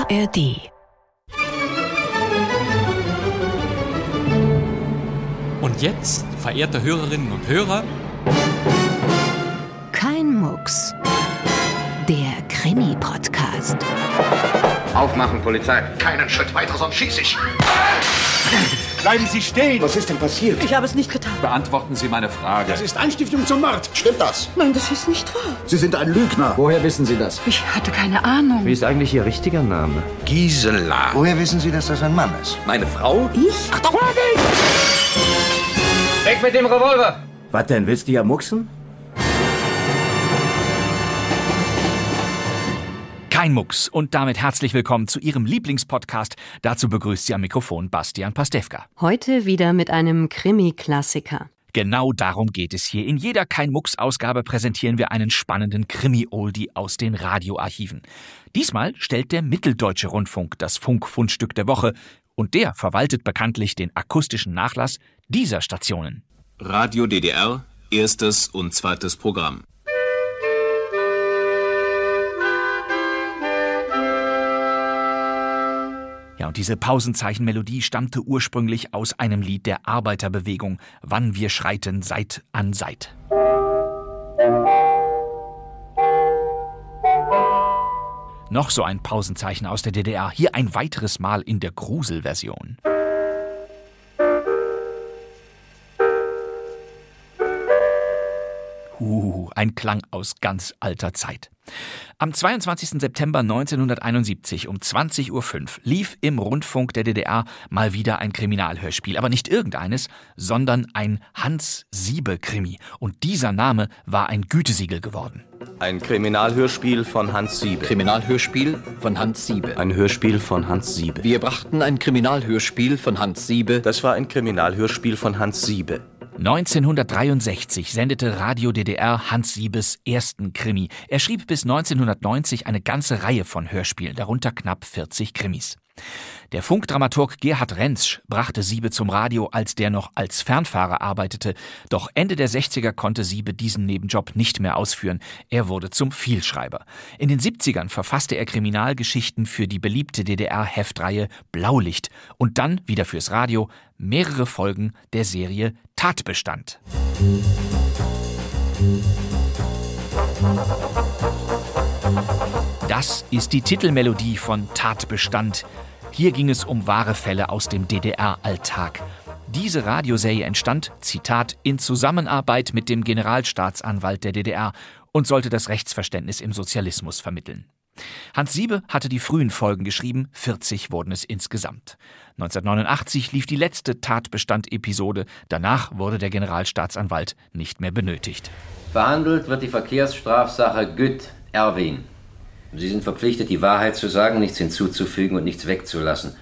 ARD. Und jetzt, verehrte Hörerinnen und Hörer, Kein Mucks. Der Krimi-Podcast. Aufmachen, Polizei. Keinen Schritt weiter, sonst schieße ich. Bleiben Sie stehen! Was ist denn passiert? Ich habe es nicht getan. Beantworten Sie meine Frage. Das ist Anstiftung zum Mord. Stimmt das? Nein, das ist nicht wahr. Sie sind ein Lügner. Woher wissen Sie das? Ich hatte keine Ahnung. Wie ist eigentlich Ihr richtiger Name? Gisela. Woher wissen Sie, dass das ein Mann ist? Meine Frau? Ich? Achtung! Weg mit dem Revolver! Was denn, willst du ja mucksen? kein Mucks und damit herzlich willkommen zu Ihrem Lieblingspodcast. Dazu begrüßt Sie am Mikrofon Bastian Pastewka. Heute wieder mit einem Krimi-Klassiker. Genau darum geht es hier. In jeder Kein-Mucks-Ausgabe präsentieren wir einen spannenden Krimi-Oldie aus den Radioarchiven. Diesmal stellt der Mitteldeutsche Rundfunk das Funk-Fundstück der Woche und der verwaltet bekanntlich den akustischen Nachlass dieser Stationen. Radio DDR, erstes und zweites Programm. Ja, und diese Pausenzeichenmelodie stammte ursprünglich aus einem Lied der Arbeiterbewegung, Wann wir schreiten Seit an Seit. Noch so ein Pausenzeichen aus der DDR, hier ein weiteres Mal in der Gruselversion. Ein Klang aus ganz alter Zeit. Am 22. September 1971 um 20.05 Uhr lief im Rundfunk der DDR mal wieder ein Kriminalhörspiel. Aber nicht irgendeines, sondern ein Hans-Siebe-Krimi. Und dieser Name war ein Gütesiegel geworden. Ein Kriminalhörspiel von Hans Siebe. Kriminalhörspiel von Hans Siebe. Ein Hörspiel von Hans Siebe. Wir brachten ein Kriminalhörspiel von Hans Siebe. Das war ein Kriminalhörspiel von Hans Siebe. 1963 sendete Radio DDR Hans Siebes ersten Krimi. Er schrieb bis 1990 eine ganze Reihe von Hörspielen, darunter knapp 40 Krimis. Der Funkdramaturg Gerhard Rentsch brachte Siebe zum Radio, als der noch als Fernfahrer arbeitete. Doch Ende der 60er konnte Siebe diesen Nebenjob nicht mehr ausführen. Er wurde zum Vielschreiber. In den 70ern verfasste er Kriminalgeschichten für die beliebte DDR-Heftreihe Blaulicht und dann wieder fürs Radio mehrere Folgen der Serie Tatbestand. Das ist die Titelmelodie von Tatbestand. Hier ging es um wahre Fälle aus dem DDR-Alltag. Diese Radioserie entstand, Zitat, in Zusammenarbeit mit dem Generalstaatsanwalt der DDR und sollte das Rechtsverständnis im Sozialismus vermitteln. Hans Siebe hatte die frühen Folgen geschrieben, 40 wurden es insgesamt. 1989 lief die letzte Tatbestand-Episode, danach wurde der Generalstaatsanwalt nicht mehr benötigt. Verhandelt wird die Verkehrsstrafsache Gütt, Erwin. Sie sind verpflichtet, die Wahrheit zu sagen, nichts hinzuzufügen und nichts wegzulassen.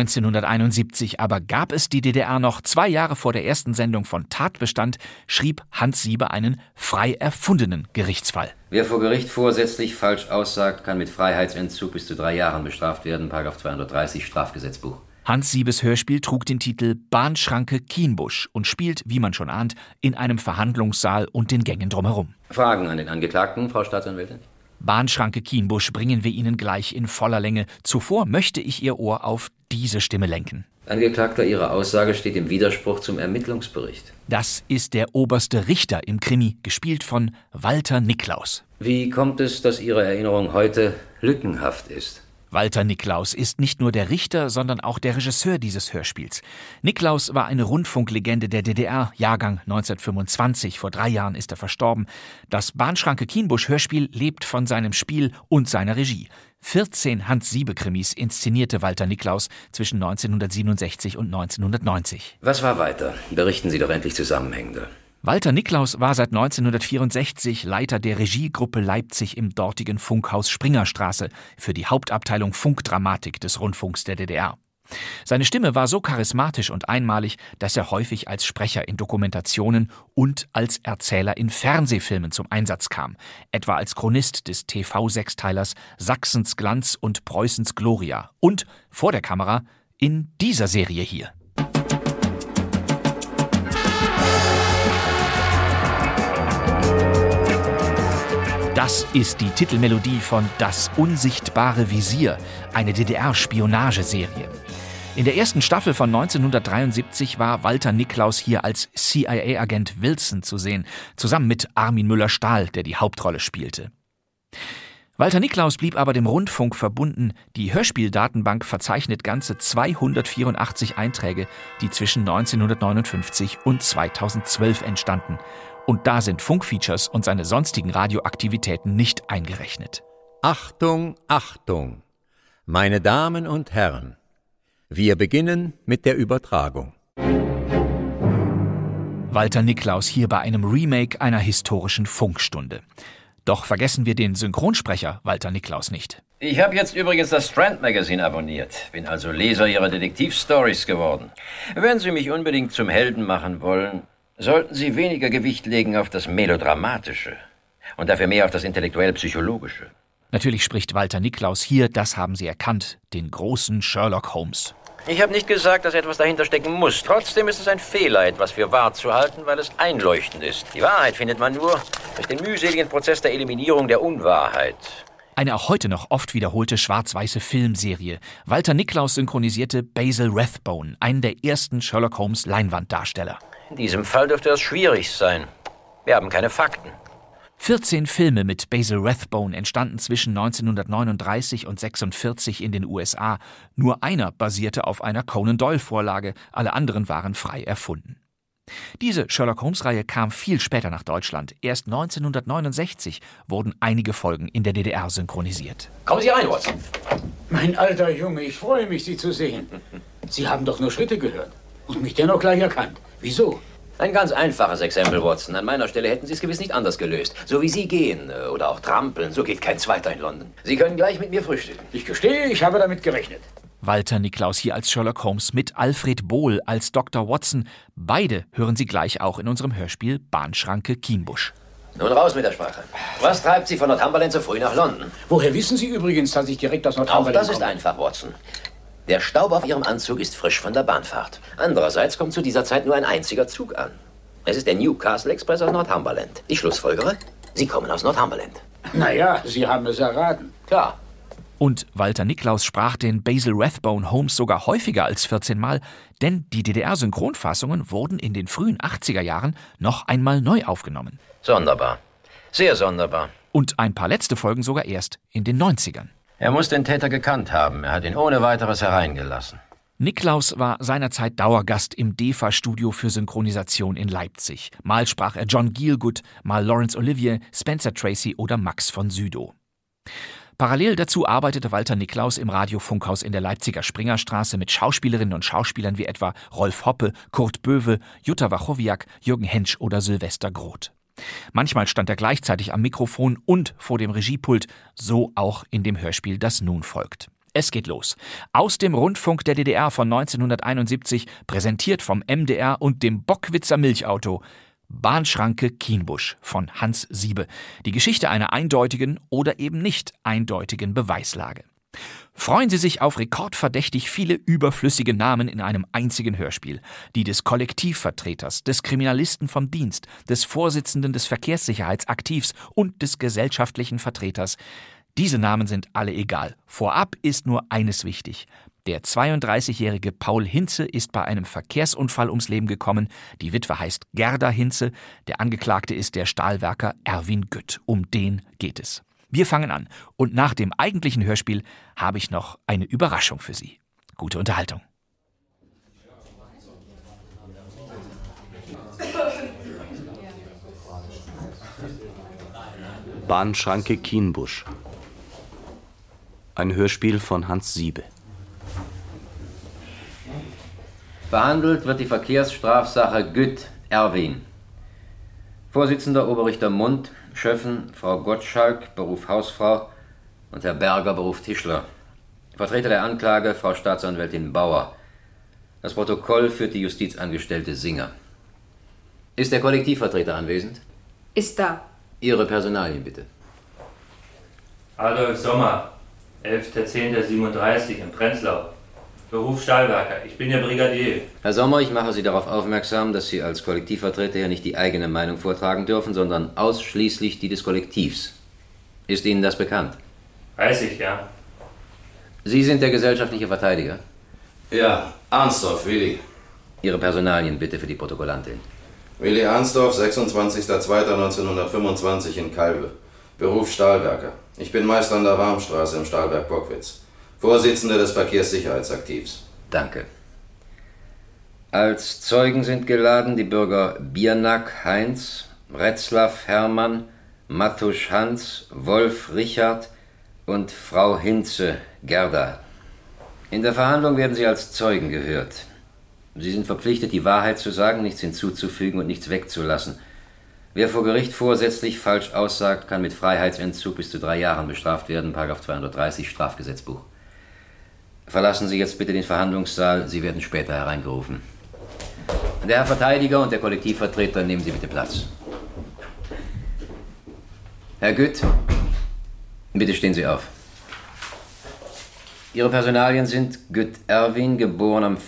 1971 aber gab es die DDR noch. 2 Jahre vor der ersten Sendung von Tatbestand schrieb Hans Siebe einen frei erfundenen Gerichtsfall. Wer vor Gericht vorsätzlich falsch aussagt, kann mit Freiheitsentzug bis zu 3 Jahren bestraft werden, § 230 Strafgesetzbuch. Hans Siebes Hörspiel trug den Titel Bahnschranke Kienbusch und spielt, wie man schon ahnt, in einem Verhandlungssaal und den Gängen drumherum. Fragen an den Angeklagten, Frau Staatsanwältin? Bahnschranke Kienbusch bringen wir Ihnen gleich in voller Länge. Zuvor möchte ich Ihr Ohr auf diese Stimme lenken. Angeklagter, Ihre Aussage steht im Widerspruch zum Ermittlungsbericht. Das ist der oberste Richter im Krimi, gespielt von Walter Niklaus. Wie kommt es, dass Ihre Erinnerung heute lückenhaft ist? Walter Niklaus ist nicht nur der Richter, sondern auch der Regisseur dieses Hörspiels. Niklaus war eine Rundfunklegende der DDR, Jahrgang 1925, vor 3 Jahren ist er verstorben. Das Bahnschranke Kienbusch Hörspiel lebt von seinem Spiel und seiner Regie. 14 Hans-Siebe-Krimis inszenierte Walter Niklaus zwischen 1967 und 1990. Was war weiter? Berichten Sie doch endlich zusammenhängender. Walter Niklaus war seit 1964 Leiter der Regiegruppe Leipzig im dortigen Funkhaus Springerstraße für die Hauptabteilung Funkdramatik des Rundfunks der DDR. Seine Stimme war so charismatisch und einmalig, dass er häufig als Sprecher in Dokumentationen und als Erzähler in Fernsehfilmen zum Einsatz kam, etwa als Chronist des TV-Sechsteilers Sachsens Glanz und Preußens Gloria und vor der Kamera in dieser Serie hier. Das ist die Titelmelodie von Das unsichtbare Visier, eine DDR-Spionageserie. In der ersten Staffel von 1973 war Walter Niklaus hier als CIA-Agent Wilson zu sehen, zusammen mit Armin Müller-Stahl, der die Hauptrolle spielte. Walter Niklaus blieb aber dem Rundfunk verbunden. Die Hörspieldatenbank verzeichnet ganze 284 Einträge, die zwischen 1959 und 2012 entstanden. Und da sind Funkfeatures und seine sonstigen Radioaktivitäten nicht eingerechnet. Achtung, Achtung! Meine Damen und Herren, wir beginnen mit der Übertragung. Walter Niklaus hier bei einem Remake einer historischen Funkstunde. Doch vergessen wir den Synchronsprecher Walter Niklaus nicht. Ich habe jetzt übrigens das Strand Magazine abonniert. Bin also Leser Ihrer Detektivstories geworden. Wenn Sie mich unbedingt zum Helden machen wollen, sollten Sie weniger Gewicht legen auf das Melodramatische und dafür mehr auf das Intellektuell-Psychologische. Natürlich spricht Walter Niklaus hier, das haben Sie erkannt, den großen Sherlock Holmes. Ich habe nicht gesagt, dass etwas dahinter stecken muss. Trotzdem ist es ein Fehler, etwas für wahr zu halten, weil es einleuchtend ist. Die Wahrheit findet man nur durch den mühseligen Prozess der Eliminierung der Unwahrheit. Eine auch heute noch oft wiederholte schwarz-weiße Filmserie. Walter Niklaus synchronisierte Basil Rathbone, einen der ersten Sherlock Holmes Leinwanddarsteller. In diesem Fall dürfte das schwierig sein. Wir haben keine Fakten. 14 Filme mit Basil Rathbone entstanden zwischen 1939 und 1946 in den USA. Nur einer basierte auf einer Conan Doyle-Vorlage, alle anderen waren frei erfunden. Diese Sherlock-Holmes-Reihe kam viel später nach Deutschland. Erst 1969 wurden einige Folgen in der DDR synchronisiert. Kommen Sie rein, Watson. Mein alter Junge, ich freue mich, Sie zu sehen. Sie haben doch nur Schritte gehört und mich dennoch gleich erkannt. Wieso? Ein ganz einfaches Exempel, Watson. An meiner Stelle hätten Sie es gewiss nicht anders gelöst. So wie Sie gehen oder auch trampeln, so geht kein Zweiter in London. Sie können gleich mit mir frühstücken. Ich gestehe, ich habe damit gerechnet. Walter Niklaus hier als Sherlock Holmes mit Alfred Bohl als Dr. Watson. Beide hören Sie gleich auch in unserem Hörspiel Bahnschranke Kienbusch. Nun raus mit der Sprache. Was treibt Sie von Northumberland so früh nach London? Woher wissen Sie übrigens, dass ich direkt aus Northumberland komme? Auch das ist einfach, Watson. Der Staub auf Ihrem Anzug ist frisch von der Bahnfahrt. Andererseits kommt zu dieser Zeit nur ein einziger Zug an. Es ist der Newcastle Express aus Northumberland. Ich schlussfolgere, Sie kommen aus Northumberland. Naja, Sie haben es erraten. Klar. Und Walter Niklaus sprach den Basil Rathbone Holmes sogar häufiger als 14 Mal, denn die DDR-Synchronfassungen wurden in den frühen 80er Jahren noch einmal neu aufgenommen. Sonderbar. Sehr sonderbar. Und ein paar letzte Folgen sogar erst in den 90ern. Er muss den Täter gekannt haben. Er hat ihn ohne weiteres hereingelassen. Niklaus war seinerzeit Dauergast im DEFA-Studio für Synchronisation in Leipzig. Mal sprach er John Gielgud, mal Laurence Olivier, Spencer Tracy oder Max von Sydow. Parallel dazu arbeitete Walter Niklaus im Radiofunkhaus in der Leipziger Springerstraße mit Schauspielerinnen und Schauspielern wie etwa Rolf Hoppe, Kurt Böwe, Jutta Wachowiak, Jürgen Hensch oder Sylvester Groth. Manchmal stand er gleichzeitig am Mikrofon und vor dem Regiepult, so auch in dem Hörspiel, das nun folgt. Es geht los. Aus dem Rundfunk der DDR von 1971, präsentiert vom MDR und dem Bockwitzer Milchauto. Bahnschranke Kienbusch von Hans Siebe. Die Geschichte einer eindeutigen oder eben nicht eindeutigen Beweislage. Freuen Sie sich auf rekordverdächtig viele überflüssige Namen in einem einzigen Hörspiel. Die des Kollektivvertreters, des Kriminalisten vom Dienst, des Vorsitzenden des Verkehrssicherheitsaktivs und des gesellschaftlichen Vertreters. Diese Namen sind alle egal. Vorab ist nur eines wichtig. Der 32-jährige Paul Hinze ist bei einem Verkehrsunfall ums Leben gekommen. Die Witwe heißt Gerda Hinze. Der Angeklagte ist der Stahlwerker Erwin Gütt. Um den geht es. Wir fangen an. Und nach dem eigentlichen Hörspiel habe ich noch eine Überraschung für Sie. Gute Unterhaltung. Bahnschranke Kienbusch. Ein Hörspiel von Hans Siebe. Behandelt wird die Verkehrsstrafsache Gütt, Erwin. Vorsitzender Oberrichter Mund, Schöffen, Frau Gottschalk, Beruf Hausfrau und Herr Berger, Beruf Tischler. Vertreter der Anklage, Frau Staatsanwältin Bauer. Das Protokoll führt die Justizangestellte Singer. Ist der Kollektivvertreter anwesend? Ist da. Ihre Personalien bitte. Adolf Sommer, 11.10.37 in Prenzlau. Beruf Stahlwerker. Ich bin der Brigadier. Herr Sommer, ich mache Sie darauf aufmerksam, dass Sie als Kollektivvertreter ja nicht die eigene Meinung vortragen dürfen, sondern ausschließlich die des Kollektivs. Ist Ihnen das bekannt? Weiß ich, ja. Sie sind der gesellschaftliche Verteidiger? Ja, Arnsdorf, Willi. Ihre Personalien bitte für die Protokollantin. Willi Arnsdorf, 26.02.1925 in Kalbe. Beruf Stahlwerker. Ich bin Meister an der Warmstraße im Stahlwerk Bockwitz. Vorsitzender des Verkehrssicherheitsaktivs. Danke. Als Zeugen sind geladen die Bürger Biernack Heinz, Retzlaff Hermann, Mattusch Hans, Wolf Richard und Frau Hinze Gerda. In der Verhandlung werden Sie als Zeugen gehört. Sie sind verpflichtet, die Wahrheit zu sagen, nichts hinzuzufügen und nichts wegzulassen. Wer vor Gericht vorsätzlich falsch aussagt, kann mit Freiheitsentzug bis zu 3 Jahren bestraft werden, § 230 Strafgesetzbuch. Verlassen Sie jetzt bitte den Verhandlungssaal, Sie werden später hereingerufen. Der Herr Verteidiger und der Kollektivvertreter, nehmen Sie bitte Platz. Herr Gütt, bitte stehen Sie auf. Ihre Personalien sind Gütt Erwin, geboren am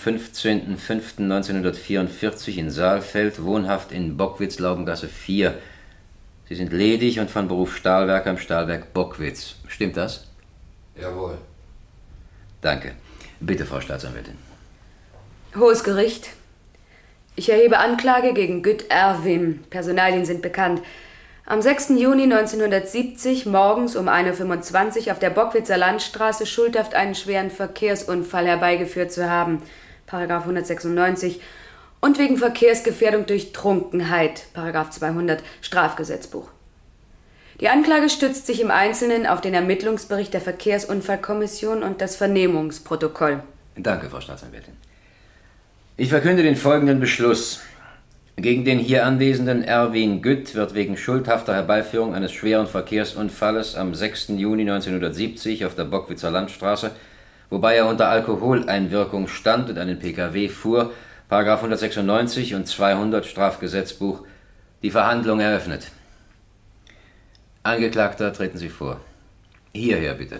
15.05.1944 in Saalfeld, wohnhaft in Bockwitz-Laubengasse 4. Sie sind ledig und von Beruf Stahlwerker im Stahlwerk Bockwitz. Stimmt das? Jawohl. Danke. Bitte, Frau Staatsanwältin. Hohes Gericht. Ich erhebe Anklage gegen Gütt Erwin. Personalien sind bekannt. Am 6. Juni 1970 morgens um 1.25 Uhr auf der Bockwitzer Landstraße schuldhaft einen schweren Verkehrsunfall herbeigeführt zu haben, § 196, und wegen Verkehrsgefährdung durch Trunkenheit, § 200 Strafgesetzbuch. Die Anklage stützt sich im Einzelnen auf den Ermittlungsbericht der Verkehrsunfallkommission und das Vernehmungsprotokoll. Danke, Frau Staatsanwältin. Ich verkünde den folgenden Beschluss. Gegen den hier anwesenden Erwin Gütt wird wegen schuldhafter Herbeiführung eines schweren Verkehrsunfalles am 6. Juni 1970 auf der Bockwitzer Landstraße, wobei er unter Alkoholeinwirkung stand und einen Pkw fuhr, § 196 und 200 Strafgesetzbuch, die Verhandlung eröffnet. Angeklagter, treten Sie vor. Hierher, bitte.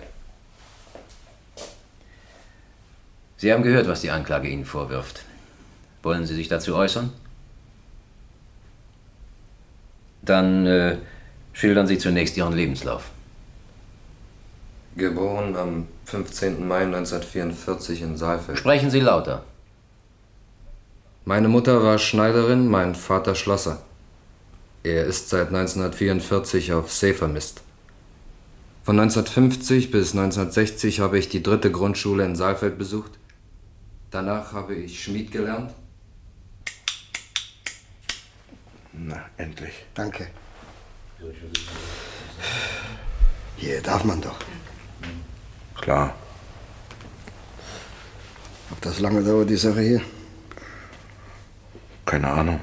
Sie haben gehört, was die Anklage Ihnen vorwirft. Wollen Sie sich dazu äußern? Dann schildern Sie zunächst Ihren Lebenslauf. Geboren am 15. Mai 1944 in Saalfeld. Sprechen Sie lauter. Meine Mutter war Schneiderin, mein Vater Schlosser. Er ist seit 1944 auf See vermisst. Von 1950 bis 1960 habe ich die 3. Grundschule in Saalfeld besucht. Danach habe ich Schmied gelernt. Na, endlich. Danke. Hier darf man doch. Klar. Ob das lange dauert, die Sache hier? Keine Ahnung.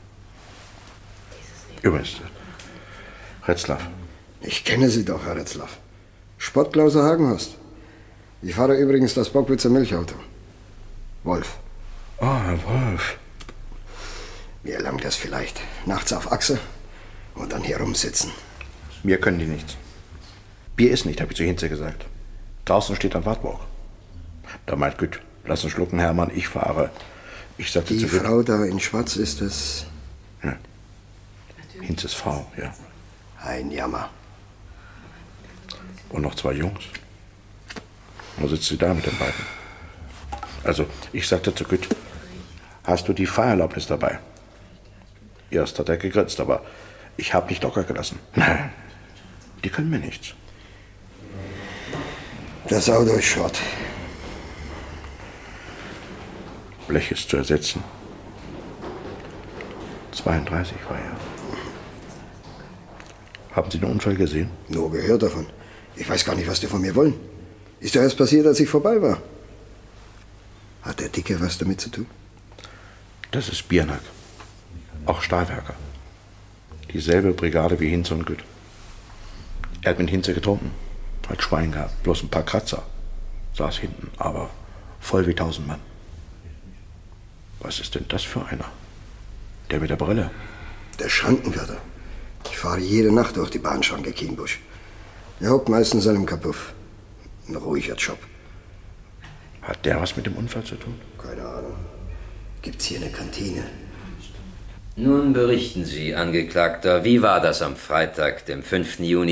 Übrigens, Retzlaff. Ich kenne Sie doch, Herr Retzlaff. Sportklause Hagenhorst. Ich fahre übrigens das Bockwitzer Milchauto. Wolf. Oh, Herr Wolf. Mir langt das vielleicht. Nachts auf Achse und dann hier rumsitzen. Mir können die nichts. Bier ist nicht, habe ich zu Hinze gesagt. Draußen steht ein Wartburg. Da meint Gütt, lass uns schlucken, Hermann, ich fahre. Ich sagte die zu Gütt. Frau da in Schwarz ist es? Ja. Hinzes Frau, ja. Ein Jammer. Und noch 2 Jungs. Wo sitzt sie da mit den beiden? Also, ich sagte zu Gütt, hast du die Fahrerlaubnis dabei? Erst hat er gegrinst, aber ich habe nicht locker gelassen. Nein, die können mir nichts. Das Auto ist Schrott. Blech ist zu ersetzen. 32 war er. Haben Sie den Unfall gesehen? Nur gehört davon. Ich weiß gar nicht, was die von mir wollen. Ist doch erst passiert, als ich vorbei war. Hat der Dicke was damit zu tun? Das ist Biernack. Auch Stahlwerker. Dieselbe Brigade wie Hinze und Gütt. Er hat mit Hinze getrunken. Hat Schwein gehabt. Bloß ein paar Kratzer. Saß hinten, aber voll wie 1000 Mann. Was ist denn das für einer? Der mit der Brille. Der Schrankenwärter. Ich fahre jede Nacht durch die Bahnschranke Kienbusch. Er hockt meistens an einem Kapuff. Ein ruhiger Job. Hat der was mit dem Unfall zu tun? Keine Ahnung. Gibt's hier eine Kantine? Nun berichten Sie, Angeklagter, wie war das am Freitag, dem 5. Juni,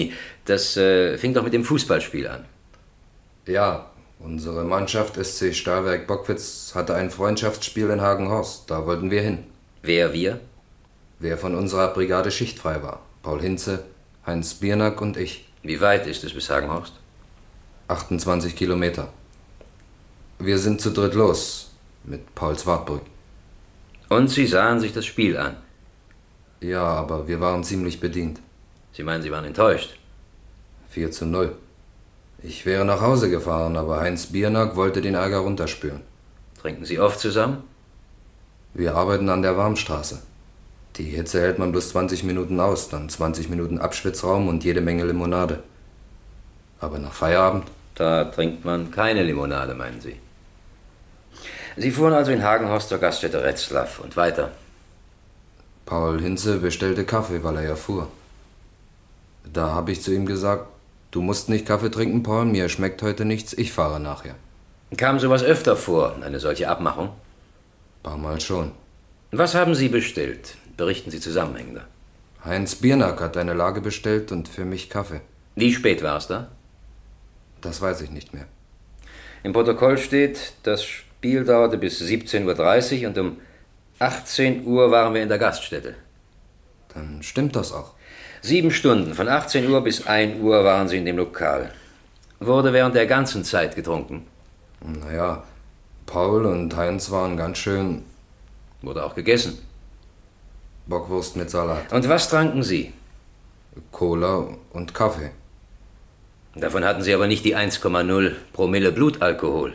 Das fing doch mit dem Fußballspiel an. Ja, unsere Mannschaft SC Stahlwerk Bockwitz hatte ein Freundschaftsspiel in Hagenhorst. Da wollten wir hin. Wer wir? Wer von unserer Brigade schichtfrei war. Paul Hinze, Heinz Biernack und ich. Wie weit ist es bis Hagenhorst? 28 Kilometer. Wir sind zu dritt los, mit Paul Zwartbrück. Und Sie sahen sich das Spiel an? Ja, aber wir waren ziemlich bedient. Sie meinen, Sie waren enttäuscht? 4:0. Ich wäre nach Hause gefahren, aber Heinz Biernack wollte den Ärger runterspülen. Trinken Sie oft zusammen? Wir arbeiten an der Warmstraße. Die Hitze hält man bloß 20 Minuten aus, dann 20 Minuten Abschwitzraum und jede Menge Limonade. Aber nach Feierabend? Da trinkt man keine Limonade, meinen Sie? Sie fuhren also in Hagenhorst zur Gaststätte Retzlaff und weiter? Paul Hinze bestellte Kaffee, weil er ja fuhr. Da habe ich zu ihm gesagt, du musst nicht Kaffee trinken, Paul, mir schmeckt heute nichts, ich fahre nachher. Kam sowas öfter vor, eine solche Abmachung? Paar Mal schon. Was haben Sie bestellt? Berichten Sie zusammenhängender. Heinz Biernack hat eine Lage bestellt und für mich Kaffee. Wie spät war es da? Das weiß ich nicht mehr. Im Protokoll steht, das Spiel dauerte bis 17:30 Uhr und um 18 Uhr waren wir in der Gaststätte. Dann stimmt das auch. 7 Stunden, von 18 Uhr bis 1 Uhr waren Sie in dem Lokal. Wurde während der ganzen Zeit getrunken? Naja, Paul und Heinz waren ganz schön... Wurde auch gegessen? Bockwurst mit Salat. Und was tranken Sie? Cola und Kaffee. Davon hatten Sie aber nicht die 1,0 Promille Blutalkohol.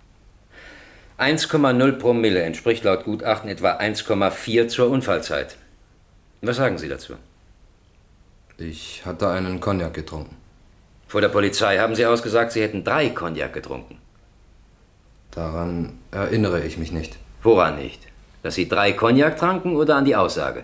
1,0 Promille entspricht laut Gutachten etwa 1,4 zur Unfallzeit. Was sagen Sie dazu? Ich hatte einen Cognac getrunken. Vor der Polizei haben Sie ausgesagt, Sie hätten 3 Cognac getrunken. Daran erinnere ich mich nicht. Woran nicht? Dass Sie 3 Cognac tranken oder an die Aussage?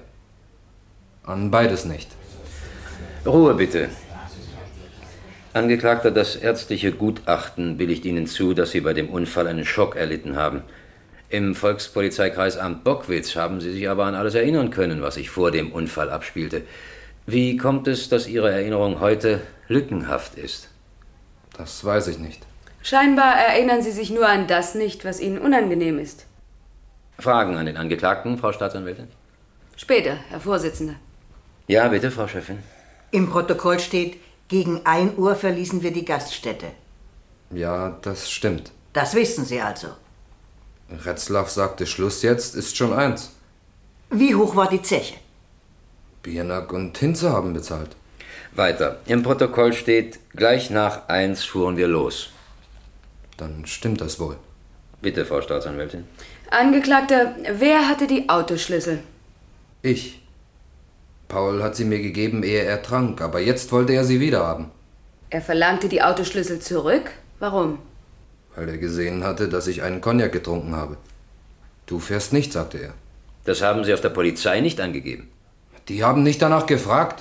An beides nicht. Ruhe bitte. Angeklagter, das ärztliche Gutachten billigt Ihnen zu, dass Sie bei dem Unfall einen Schock erlitten haben. Im Volkspolizeikreisamt Bockwitz haben Sie sich aber an alles erinnern können, was sich vor dem Unfall abspielte. Wie kommt es, dass Ihre Erinnerung heute lückenhaft ist? Das weiß ich nicht. Scheinbar erinnern Sie sich nur an das nicht, was Ihnen unangenehm ist. Fragen an den Angeklagten, Frau Staatsanwältin? Später, Herr Vorsitzender. Ja, bitte, Frau Chefin. Im Protokoll steht, gegen 1 Uhr verließen wir die Gaststätte. Ja, das stimmt. Das wissen Sie also. Retzlaff sagte Schluss jetzt, ist schon 1. Wie hoch war die Zeche? Biernack und Hinze haben bezahlt. Weiter. Im Protokoll steht, gleich nach 1 fuhren wir los. Dann stimmt das wohl. Bitte, Frau Staatsanwältin. Angeklagter, wer hatte die Autoschlüssel? Ich. Paul hat sie mir gegeben, ehe er trank, aber jetzt wollte er sie wieder haben. Er verlangte die Autoschlüssel zurück? Warum? Weil er gesehen hatte, dass ich einen Cognac getrunken habe. Du fährst nicht, sagte er. Das haben Sie auf der Polizei nicht angegeben. Die haben nicht danach gefragt.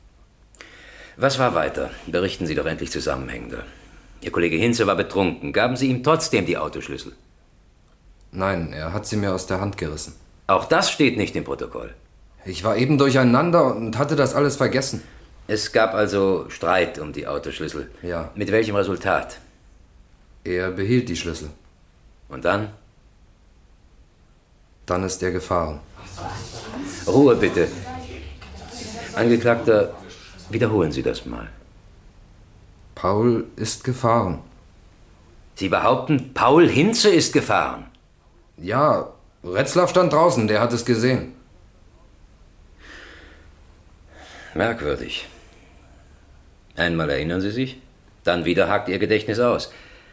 Was war weiter? Berichten Sie doch endlich zusammenhängender. Ihr Kollege Hinze war betrunken. Gaben Sie ihm trotzdem die Autoschlüssel? Nein, er hat sie mir aus der Hand gerissen. Auch das steht nicht im Protokoll. Ich war eben durcheinander und hatte das alles vergessen. Es gab also Streit um die Autoschlüssel. Ja. Mit welchem Resultat? Er behielt die Schlüssel. Und dann? Dann ist er gefahren. Ruhe bitte. Angeklagter, wiederholen Sie das mal. Paul ist gefahren. Sie behaupten, Paul Hinze ist gefahren? Ja, Retzlaff stand draußen, der hat es gesehen. Merkwürdig. Einmal erinnern Sie sich, dann wieder hakt Ihr Gedächtnis aus.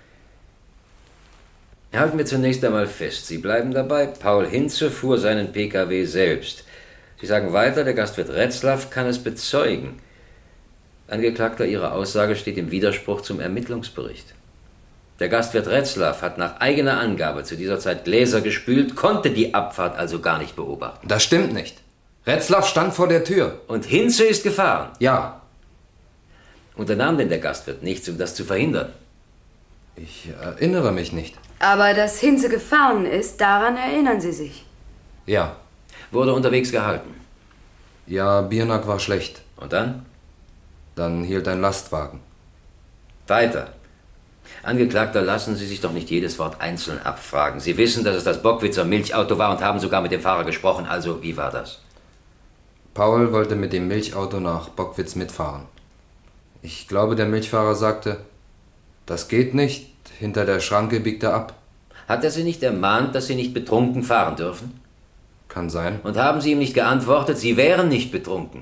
Halten wir zunächst einmal fest, Sie bleiben dabei, Paul Hinze fuhr seinen PKW selbst. Sie sagen weiter, der Gastwirt Retzlaff kann es bezeugen. Angeklagter, Ihre Aussage steht im Widerspruch zum Ermittlungsbericht. Der Gastwirt Retzlaff hat nach eigener Angabe zu dieser Zeit Gläser gespült, konnte die Abfahrt also gar nicht beobachten. Das stimmt nicht. Retzlaff stand vor der Tür. Und Hinze ist gefahren? Ja. Unternahm denn der Gastwirt nichts, um das zu verhindern? Ich erinnere mich nicht. Aber dass Hinze gefahren ist, daran erinnern Sie sich. Ja. Wurde unterwegs gehalten? Ja, Biernack war schlecht. Und dann? Dann hielt ein Lastwagen. Weiter. Angeklagter, lassen Sie sich doch nicht jedes Wort einzeln abfragen. Sie wissen, dass es das Bockwitzer Milchauto war und haben sogar mit dem Fahrer gesprochen. Also, wie war das? Paul wollte mit dem Milchauto nach Bockwitz mitfahren. Ich glaube, der Milchfahrer sagte, das geht nicht, hinter der Schranke biegt er ab. Hat er Sie nicht ermahnt, dass Sie nicht betrunken fahren dürfen? Kann sein. Und haben Sie ihm nicht geantwortet, Sie wären nicht betrunken?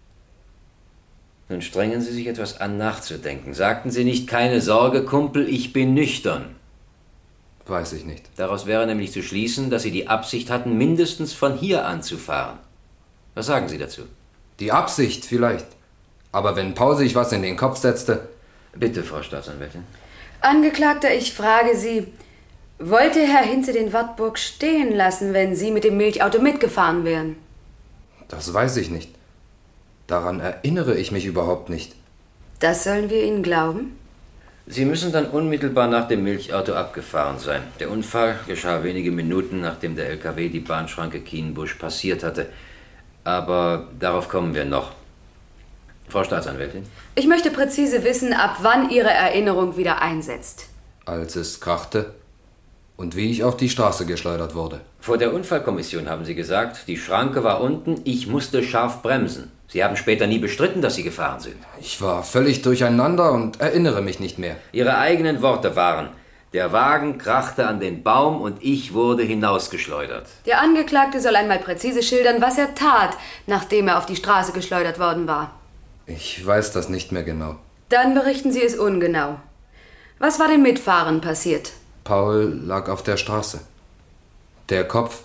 Nun strengen Sie sich etwas an, nachzudenken. Sagten Sie nicht, keine Sorge, Kumpel, ich bin nüchtern? Weiß ich nicht. Daraus wäre nämlich zu schließen, dass Sie die Absicht hatten, mindestens von hier anzufahren. Was sagen Sie dazu? Die Absicht vielleicht. Aber wenn Paul sich was in den Kopf setzte... Bitte, Frau Staatsanwältin. Angeklagter, ich frage Sie, wollte Herr Hinze den Wartburg stehen lassen, wenn Sie mit dem Milchauto mitgefahren wären? Das weiß ich nicht. Daran erinnere ich mich überhaupt nicht. Das sollen wir Ihnen glauben? Sie müssen dann unmittelbar nach dem Milchauto abgefahren sein. Der Unfall geschah wenige Minuten, nachdem der LKW die Bahnschranke Kienbusch passiert hatte. Aber darauf kommen wir noch. Frau Staatsanwältin? Ich möchte präzise wissen, ab wann Ihre Erinnerung wieder einsetzt. Als es krachte und wie ich auf die Straße geschleudert wurde. Vor der Unfallkommission haben Sie gesagt, die Schranke war unten, ich musste scharf bremsen. Sie haben später nie bestritten, dass Sie gefahren sind. Ich war völlig durcheinander und erinnere mich nicht mehr. Ihre eigenen Worte waren, der Wagen krachte an den Baum und ich wurde hinausgeschleudert. Der Angeklagte soll einmal präzise schildern, was er tat, nachdem er auf die Straße geschleudert worden war. Ich weiß das nicht mehr genau. Dann berichten Sie es ungenau. Was war den Mitfahrern passiert? Paul lag auf der Straße. Der Kopf.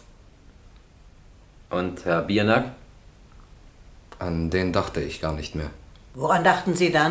Und Herr Biernack? An den dachte ich gar nicht mehr. Woran dachten Sie dann?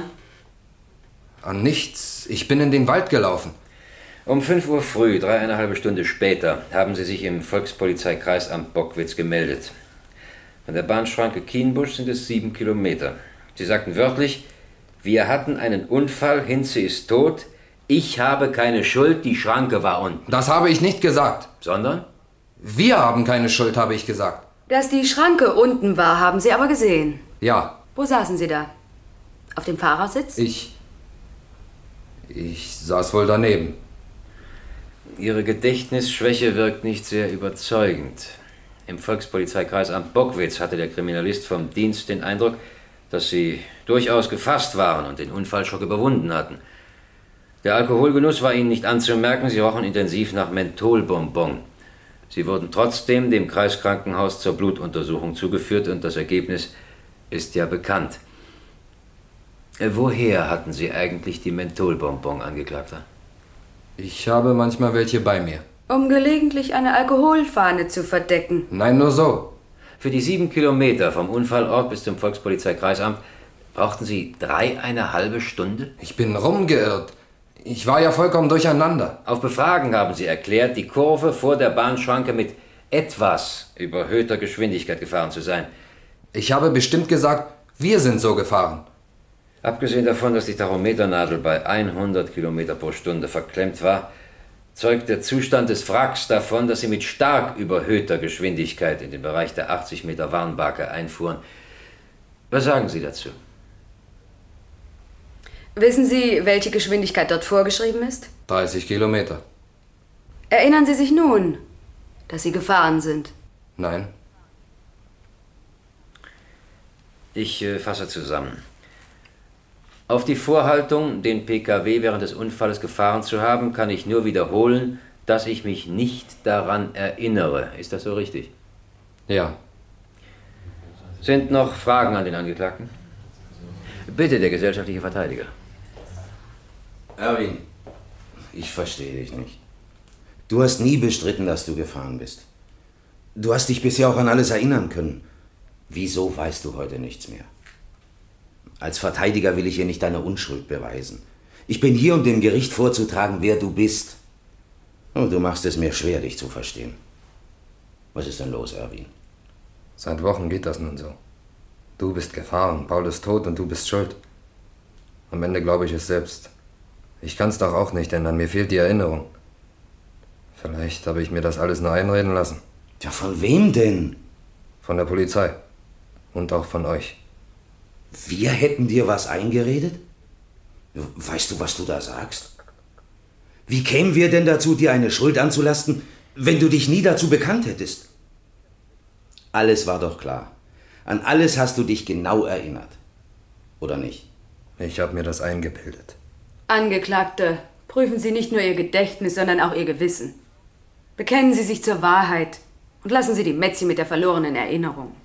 An nichts. Ich bin in den Wald gelaufen. Um 5 Uhr früh, 3,5 Stunden später, haben Sie sich im Volkspolizeikreisamt Bockwitz gemeldet. Von der Bahnschranke Kienbusch sind es 7 Kilometer. Sie sagten wörtlich, wir hatten einen Unfall, Hinze ist tot, ich habe keine Schuld, die Schranke war unten. Das habe ich nicht gesagt. Sondern? Wir haben keine Schuld, habe ich gesagt. Dass die Schranke unten war, haben Sie aber gesehen. Ja. Wo saßen Sie da? Auf dem Fahrersitz? Ich saß wohl daneben. Ihre Gedächtnisschwäche wirkt nicht sehr überzeugend. Im Volkspolizeikreisamt Bockwitz hatte der Kriminalist vom Dienst den Eindruck, dass Sie durchaus gefasst waren und den Unfall schon überwunden hatten. Der Alkoholgenuss war Ihnen nicht anzumerken, Sie rochen intensiv nach Mentholbonbon. Sie wurden trotzdem dem Kreiskrankenhaus zur Blutuntersuchung zugeführt und das Ergebnis ist ja bekannt. Woher hatten Sie eigentlich die Mentholbonbon, Angeklagter? Ich habe manchmal welche bei mir. Um gelegentlich eine Alkoholfahne zu verdecken. Nein, nur so. Für die 7 Kilometer vom Unfallort bis zum Volkspolizeikreisamt brauchten Sie 3,5 Stunden? Ich bin rumgeirrt. Ich war ja vollkommen durcheinander. Auf Befragen haben Sie erklärt, die Kurve vor der Bahnschranke mit etwas überhöhter Geschwindigkeit gefahren zu sein. Ich habe bestimmt gesagt, wir sind so gefahren. Abgesehen davon, dass die Tachometernadel bei 100 Kilometer pro Stunde verklemmt war, zeugt der Zustand des Wracks davon, dass Sie mit stark überhöhter Geschwindigkeit in den Bereich der 80 Meter Warnbarke einfuhren. Was sagen Sie dazu? Wissen Sie, welche Geschwindigkeit dort vorgeschrieben ist? 30 Kilometer. Erinnern Sie sich nun, dass Sie gefahren sind? Nein. Ich fasse zusammen. Auf die Vorhaltung, den PKW während des Unfalls gefahren zu haben, kann ich nur wiederholen, dass ich mich nicht daran erinnere. Ist das so richtig? Ja. Sind noch Fragen an den Angeklagten? Bitte, der gesellschaftliche Verteidiger. Erwin, ich verstehe dich nicht. Du hast nie bestritten, dass du gefahren bist. Du hast dich bisher auch an alles erinnern können. Wieso weißt du heute nichts mehr? Als Verteidiger will ich hier nicht deine Unschuld beweisen. Ich bin hier, um dem Gericht vorzutragen, wer du bist. Und du machst es mir schwer, dich zu verstehen. Was ist denn los, Erwin? Seit Wochen geht das nun so. Du bist gefahren, Paul ist tot und du bist schuld. Am Ende glaube ich es selbst. Ich kann es doch auch nicht ändern, mir fehlt die Erinnerung. Vielleicht habe ich mir das alles nur einreden lassen. Ja, von wem denn? Von der Polizei. Und auch von euch. Wir hätten dir was eingeredet? Weißt du, was du da sagst? Wie kämen wir denn dazu, dir eine Schuld anzulasten, wenn du dich nie dazu bekannt hättest? Alles war doch klar. An alles hast du dich genau erinnert. Oder nicht? Ich habe mir das eingebildet. Angeklagte, prüfen Sie nicht nur Ihr Gedächtnis, sondern auch Ihr Gewissen. Bekennen Sie sich zur Wahrheit und lassen Sie die Metzi mit der verlorenen Erinnerung.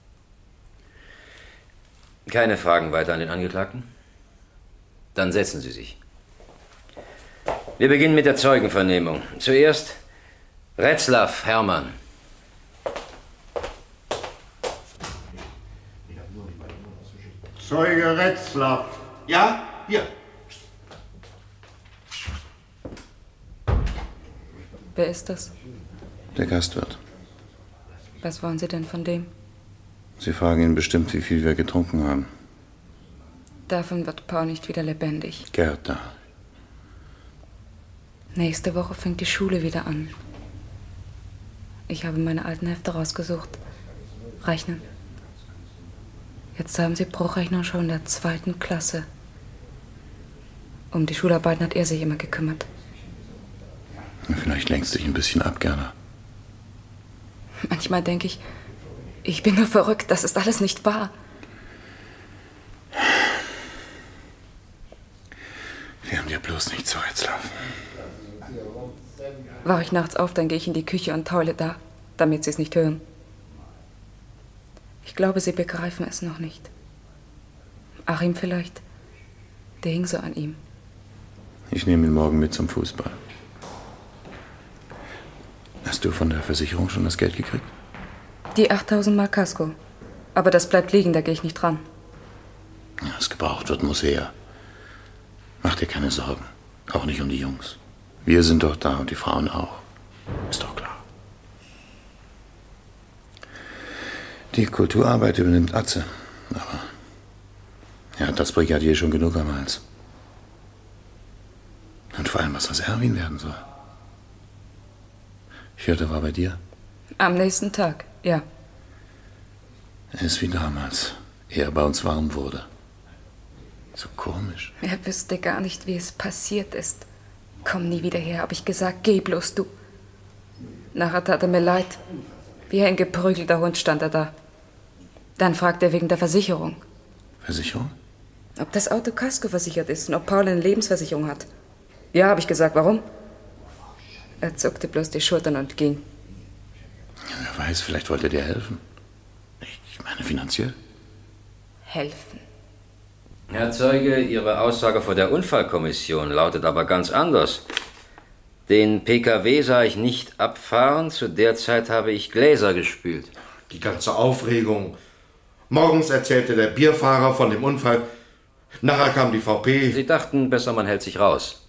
Keine Fragen weiter an den Angeklagten? Dann setzen Sie sich. Wir beginnen mit der Zeugenvernehmung. Zuerst Retzlaff Hermann. Zeuge Retzlaff. Ja, hier. Wer ist das? Der Gastwirt. Was wollen Sie denn von dem? Sie fragen ihn bestimmt, wie viel wir getrunken haben. Davon wird Paul nicht wieder lebendig. Gerda. Nächste Woche fängt die Schule wieder an. Ich habe meine alten Hefte rausgesucht. Rechnen. Jetzt haben Sie Bruchrechnung schon in der 2. Klasse. Um die Schularbeiten hat er sich immer gekümmert. Vielleicht lenkst du dich ein bisschen ab, Gerda. Manchmal denke ich bin nur verrückt. Das ist alles nicht wahr. Wir haben dir bloß nicht zu Retzlaff. Wache ich nachts auf, dann gehe ich in die Küche und heule da, damit Sie es nicht hören. Ich glaube, Sie begreifen es noch nicht. Achim vielleicht. Der hing so an ihm. Ich nehme ihn morgen mit zum Fußball. Hast du von der Versicherung schon das Geld gekriegt? Die 8.000 Mark Kasko. Aber das bleibt liegen, da gehe ich nicht dran. Was gebraucht wird, muss her. Mach dir keine Sorgen. Auch nicht um die Jungs. Wir sind doch da und die Frauen auch. Ist doch klar. Die Kulturarbeit übernimmt Atze. Aber er hat das Brigadier schon genug am Hals. Und vor allem, was aus Erwin werden soll. Ich hörte, er war bei dir. Am nächsten Tag, ja. Er ist wie damals, ehe er bei uns warm wurde. So komisch. Er wüsste gar nicht, wie es passiert ist. Komm nie wieder her, habe ich gesagt, geh bloß du. Nachher tat er mir leid. Wie ein geprügelter Hund stand er da. Dann fragt er wegen der Versicherung. Versicherung? Ob das Auto Kasko versichert ist und ob Paul eine Lebensversicherung hat. Ja, habe ich gesagt, warum? Er zuckte bloß die Schultern und ging. Ja, wer weiß, vielleicht wollte er dir helfen. Ich meine finanziell. Helfen. Herr Zeuge, Ihre Aussage vor der Unfallkommission lautet aber ganz anders. Den PKW sah ich nicht abfahren, zu der Zeit habe ich Gläser gespült. Die ganze Aufregung. Morgens erzählte der Bierfahrer von dem Unfall. Nachher kam die VP. Sie dachten, besser man hält sich raus.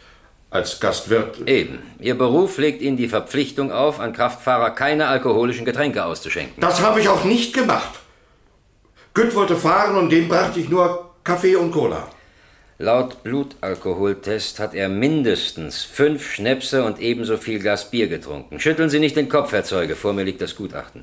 Als Gastwirt. Eben. Ihr Beruf legt Ihnen die Verpflichtung auf, an Kraftfahrer keine alkoholischen Getränke auszuschenken. Das habe ich auch nicht gemacht. Gütt wollte fahren und dem brachte ich nur Kaffee und Cola. Laut Blutalkoholtest hat er mindestens 5 Schnäpse und ebenso viel Glas Bier getrunken. Schütteln Sie nicht den Kopf, Herr Zeuge, vor mir liegt das Gutachten.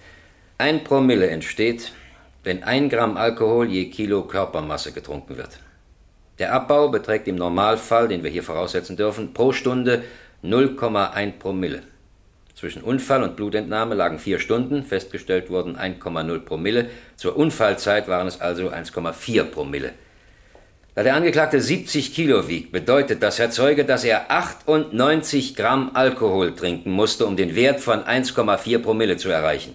1 Promille entsteht, wenn 1 Gramm Alkohol je Kilo Körpermasse getrunken wird. Der Abbau beträgt im Normalfall, den wir hier voraussetzen dürfen, pro Stunde 0,1 Promille. Zwischen Unfall und Blutentnahme lagen 4 Stunden, festgestellt wurden 1,0 Promille. Zur Unfallzeit waren es also 1,4 Promille. Da der Angeklagte 70 Kilo wiegt, bedeutet das, Herr Zeuge, dass er 98 Gramm Alkohol trinken musste, um den Wert von 1,4 Promille zu erreichen.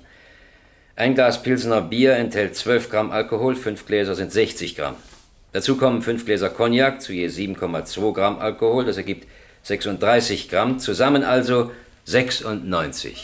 1 Glas Pilsener Bier enthält 12 Gramm Alkohol, 5 Gläser sind 60 Gramm. Dazu kommen 5 Gläser Cognac zu je 7,2 Gramm Alkohol, das ergibt 36 Gramm, zusammen also 96.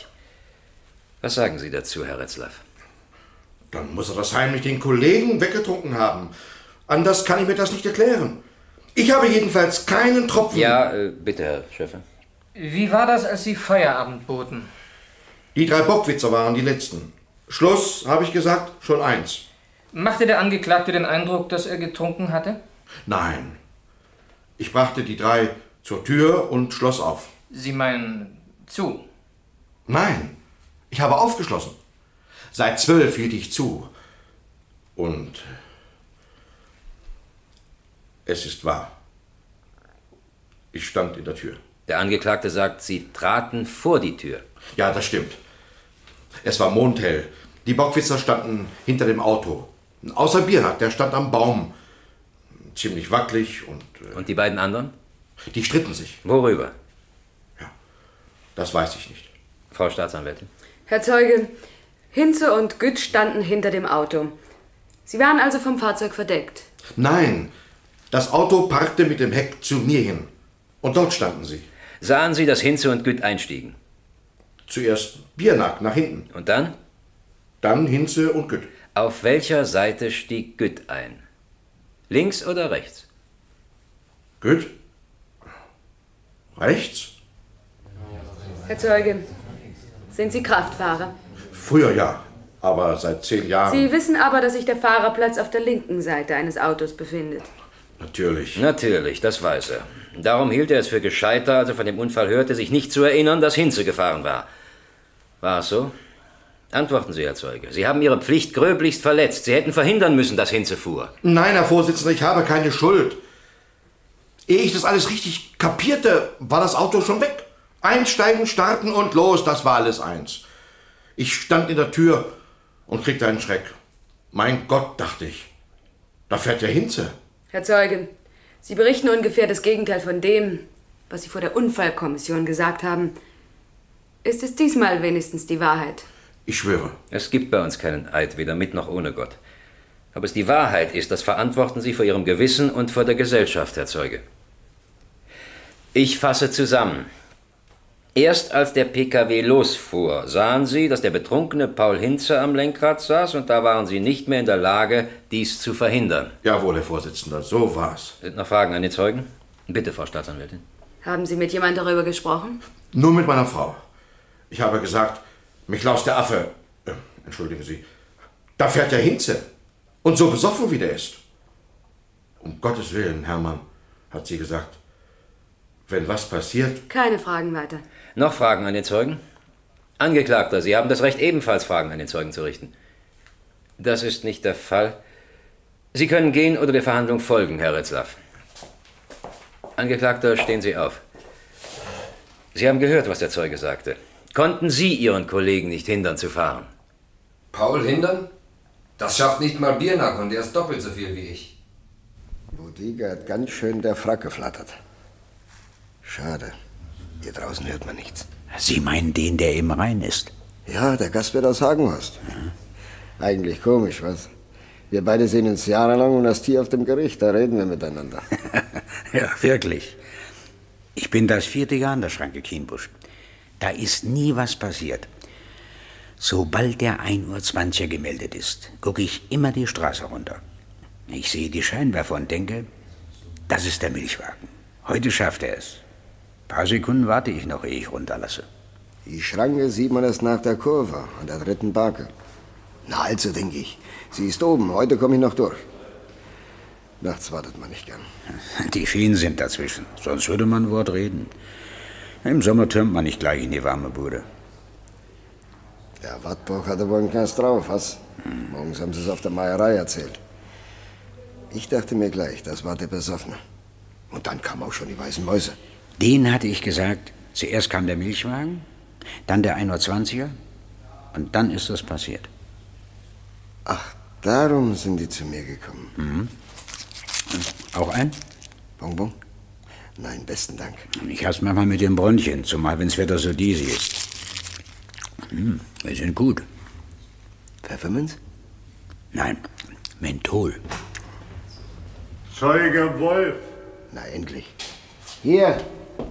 Was sagen Sie dazu, Herr Retzlaff? Dann muss er das heimlich den Kollegen weggetrunken haben. Anders kann ich mir das nicht erklären. Ich habe jedenfalls keinen Tropfen... Ja, bitte, Herr Schäfer. Wie war das, als Sie Feierabend boten? Die 3 Bockwitzer waren die letzten. Schluss, habe ich gesagt, schon 1. Machte der Angeklagte den Eindruck, dass er getrunken hatte? Nein. Ich brachte die 3 zur Tür und schloss auf. Sie meinen zu? Nein, ich habe aufgeschlossen. Seit 12 hielt ich zu. Und Es ist wahr. Ich stand in der Tür. Der Angeklagte sagt, Sie traten vor die Tür. Ja, das stimmt. Es war mondhell. Die Bockwitzer standen hinter dem Auto. Außer Biernack, der stand am Baum. Ziemlich wackelig und... Und die beiden anderen? Die stritten sich. Worüber? Ja, das weiß ich nicht. Frau Staatsanwältin. Herr Zeuge, Hinze und Gütt standen hinter dem Auto. Sie waren also vom Fahrzeug verdeckt? Nein, das Auto parkte mit dem Heck zu mir hin. Und dort standen sie. Sahen Sie, dass Hinze und Gütt einstiegen? Zuerst Biernack nach hinten. Und dann? Dann Hinze und Gütt. Auf welcher Seite stieg Gütt ein? Links oder rechts? Gütt? Rechts? Herr Zeuge, sind Sie Kraftfahrer? Früher ja, aber seit 10 Jahren... Sie wissen aber, dass sich der Fahrerplatz auf der linken Seite eines Autos befindet. Natürlich. Natürlich, das weiß er. Darum hielt er es für gescheiter, als er von dem Unfall hörte, sich nicht zu erinnern, dass Hinze gefahren war. War es so? Antworten Sie, Herr Zeuge. Sie haben Ihre Pflicht gröblichst verletzt. Sie hätten verhindern müssen, dass Hinze fuhr. Nein, Herr Vorsitzender, ich habe keine Schuld. Ehe ich das alles richtig kapierte, war das Auto schon weg. Einsteigen, starten und los, das war alles eins. Ich stand in der Tür und kriegte einen Schreck. Mein Gott, dachte ich, da fährt ja Hinze. Herr Zeuge, Sie berichten ungefähr das Gegenteil von dem, was Sie vor der Unfallkommission gesagt haben. Ist es diesmal wenigstens die Wahrheit? Ich schwöre. Es gibt bei uns keinen Eid, weder mit noch ohne Gott. Ob es die Wahrheit ist, das verantworten Sie vor Ihrem Gewissen und vor der Gesellschaft, Herr Zeuge. Ich fasse zusammen. Erst als der PKW losfuhr, sahen Sie, dass der betrunkene Paul Hinze am Lenkrad saß und da waren Sie nicht mehr in der Lage, dies zu verhindern. Jawohl, Herr Vorsitzender, so war's. Sind noch Fragen an die Zeugen? Bitte, Frau Staatsanwältin. Haben Sie mit jemand darüber gesprochen? Nur mit meiner Frau. Ich habe gesagt, Miklaus der Affe, entschuldigen Sie, da fährt ja Hinze. Und so besoffen wie der ist. Um Gottes Willen, Hermann, hat sie gesagt, wenn was passiert... Keine Fragen weiter. Noch Fragen an den Zeugen? Angeklagter, Sie haben das Recht, ebenfalls Fragen an den Zeugen zu richten. Das ist nicht der Fall. Sie können gehen oder der Verhandlung folgen, Herr Retzlaff. Angeklagter, stehen Sie auf. Sie haben gehört, was der Zeuge sagte. Konnten Sie Ihren Kollegen nicht hindern zu fahren? Paul hindern? Das schafft nicht mal Biernack und er ist doppelt so viel wie ich. Bodiga hat ganz schön der Frack geflattert. Schade. Hier draußen hört man nichts. Sie meinen den, der im Rhein ist? Ja, der Gastwirt aus Hagenhorst. Ja. Eigentlich komisch, was? Wir beide sehen uns jahrelang um das Tier auf dem Gericht, da reden wir miteinander. Ja, wirklich. Ich bin das 4. Jahr an der Schranke Kienbusch. Da ist nie was passiert. Sobald der 1:20 Uhr gemeldet ist, gucke ich immer die Straße runter. Ich sehe die Scheinwerfer und denke, das ist der Milchwagen. Heute schafft er es. Ein paar Sekunden warte ich noch, ehe ich runterlasse. Die Schranke sieht man erst nach der Kurve, an der 3. Barke. Na also, denke ich. Sie ist oben, heute komme ich noch durch. Nachts wartet man nicht gern. Die Schienen sind dazwischen, sonst würde man ein Wort reden. Im Sommer türmt man nicht gleich in die warme Bude. Der Wartburg hatte wohl einen Knast drauf, was? Morgens haben sie es auf der Meierei erzählt. Ich dachte mir gleich, das war der Besoffene. Und dann kamen auch schon die weißen Mäuse. Den hatte ich gesagt. Zuerst kam der Milchwagen, dann der 1:20 Uhr und dann ist das passiert. Ach, darum sind die zu mir gekommen. Mhm. Auch ein? Bonbon? Nein, besten Dank. Ich hab's manchmal mit dem Bronchien, zumal wenn's Wetter so diesig ist. Wir sind gut. Pfefferminz? Nein, Menthol. Zeuge Wolf. Na, endlich. Hier.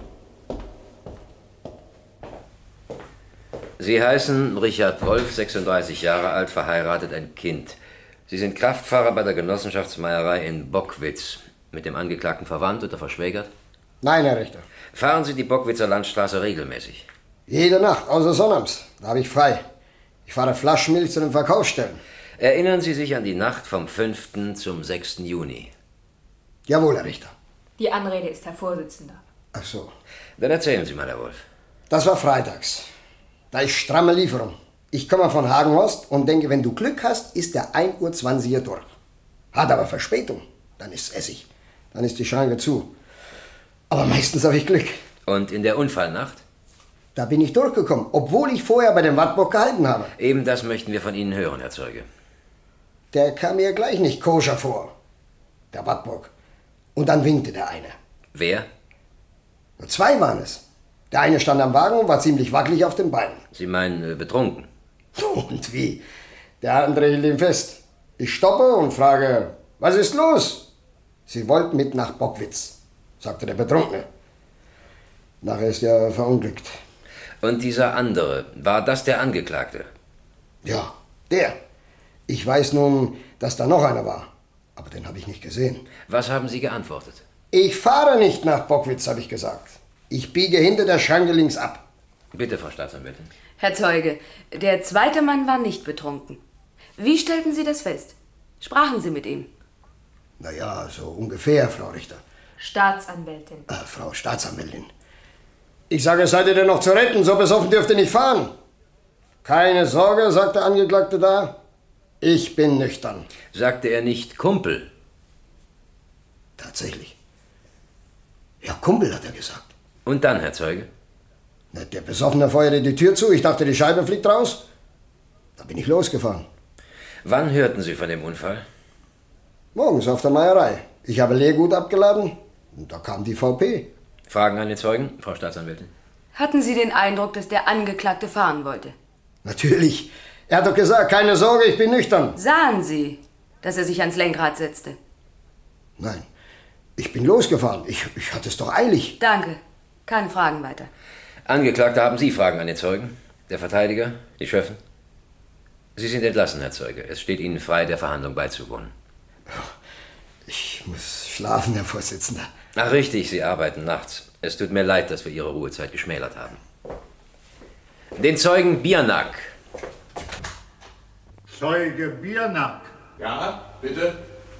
Sie heißen Richard Wolf, 36 Jahre alt, verheiratet, ein Kind. Sie sind Kraftfahrer bei der Genossenschaftsmeierei in Bockwitz. Mit dem Angeklagten verwandt oder verschwägert? Nein, Herr Richter. Fahren Sie die Bockwitzer Landstraße regelmäßig? Jede Nacht, außer sonnabends. Da habe ich frei. Ich fahre Flaschenmilch zu den Verkaufsstellen. Erinnern Sie sich an die Nacht vom 5. zum 6. Juni? Jawohl, Herr Richter. Die Anrede ist Herr Vorsitzender. Ach so. Dann erzählen Sie mal, Herr Wolf. Das war freitags. Da ist stramme Lieferung. Ich komme von Hagenhorst und denke, wenn du Glück hast, ist der 1:20 Uhr durch. Hat aber Verspätung. Dann ist Essig. dann ist die Schranke zu. Aber meistens habe ich Glück. Und in der Unfallnacht? Da bin ich durchgekommen, obwohl ich vorher bei dem Wartburg gehalten habe. Eben das möchten wir von Ihnen hören, Herr Zeuge. Der kam mir gleich nicht koscher vor, der Wartburg. Und dann winkte der eine. Wer? Nur 2 waren es. Der eine stand am Wagen und war ziemlich wackelig auf den Beinen. Sie meinen betrunken? Und wie? Der andere hielt ihn fest. Ich stoppe und frage, was ist los? Sie wollten mit nach Bockwitz, sagte der Betrunkene. Nachher ist er verunglückt. Und dieser andere, war das der Angeklagte? Ja, der. Ich weiß nun, dass da noch einer war. Aber den habe ich nicht gesehen. Was haben Sie geantwortet? Ich fahre nicht nach Bockwitz, habe ich gesagt. Ich biege hinter der Schranke links ab. Bitte, Frau Staatsanwältin. Herr Zeuge, der zweite Mann war nicht betrunken. Wie stellten Sie das fest? Sprachen Sie mit ihm? Naja, so ungefähr, Frau Richter. Staatsanwältin. Frau Staatsanwältin. Ich sage, seid ihr denn noch zu retten? So besoffen dürft ihr nicht fahren. Keine Sorge, sagt der Angeklagte da. Ich bin nüchtern. Sagte er nicht Kumpel? Tatsächlich. Ja, Kumpel, hat er gesagt. Und dann, Herr Zeuge? Na, der Besoffene feuerte die Tür zu. Ich dachte, die Scheibe fliegt raus. Da bin ich losgefahren. Wann hörten Sie von dem Unfall? Morgens auf der Meierei. Ich habe Leergut abgeladen und da kam die VP. Fragen an den Zeugen, Frau Staatsanwältin? Hatten Sie den Eindruck, dass der Angeklagte fahren wollte? Natürlich. Er hat doch gesagt, keine Sorge, ich bin nüchtern. Sahen Sie, dass er sich ans Lenkrad setzte? Nein, ich bin losgefahren. Ich hatte es doch eilig. Danke. Keine Fragen weiter. Angeklagter, haben Sie Fragen an den Zeugen? Der Verteidiger? Die Schöffen? Sie sind entlassen, Herr Zeuge. Es steht Ihnen frei, der Verhandlung beizuwohnen. Ich muss schlafen, Herr Vorsitzender. Ach richtig, Sie arbeiten nachts. Es tut mir leid, dass wir Ihre Ruhezeit geschmälert haben. Den Zeugen Biernack. Zeuge Biernack. Ja, bitte?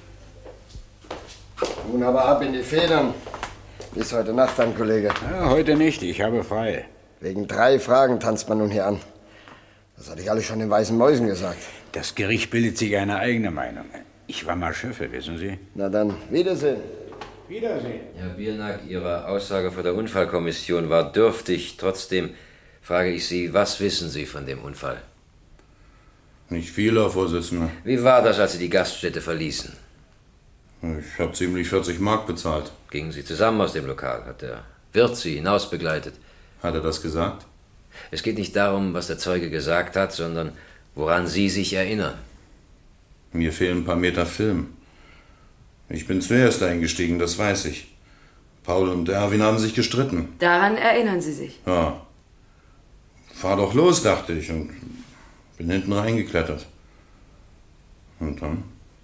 Nun aber ab in die Federn. Bis heute Nacht dann, Kollege. Ja, heute nicht, ich habe frei. Wegen 3 Fragen tanzt man nun hier an. Das hatte ich alles schon den weißen Mäusen gesagt. Das Gericht bildet sich eine eigene Meinung. Ich war mal Schöffe, wissen Sie? Na dann, Wiedersehen. Wiedersehen. Herr Biernack, Ihre Aussage vor der Unfallkommission war dürftig. Trotzdem frage ich Sie, was wissen Sie von dem Unfall? Nicht viel, Herr Vorsitzender. Wie war das, als Sie die Gaststätte verließen? Ich habe ziemlich 40 Mark bezahlt. Gingen Sie zusammen aus dem Lokal? Hat der Wirt Sie hinaus begleitet? Hat er das gesagt? Es geht nicht darum, was der Zeuge gesagt hat, sondern woran Sie sich erinnern. Mir fehlen ein paar Meter Film. Ich bin zuerst eingestiegen, das weiß ich. Paul und Erwin haben sich gestritten. Daran erinnern Sie sich? Ja. Fahr doch los, dachte ich, und bin hinten reingeklettert. Und dann?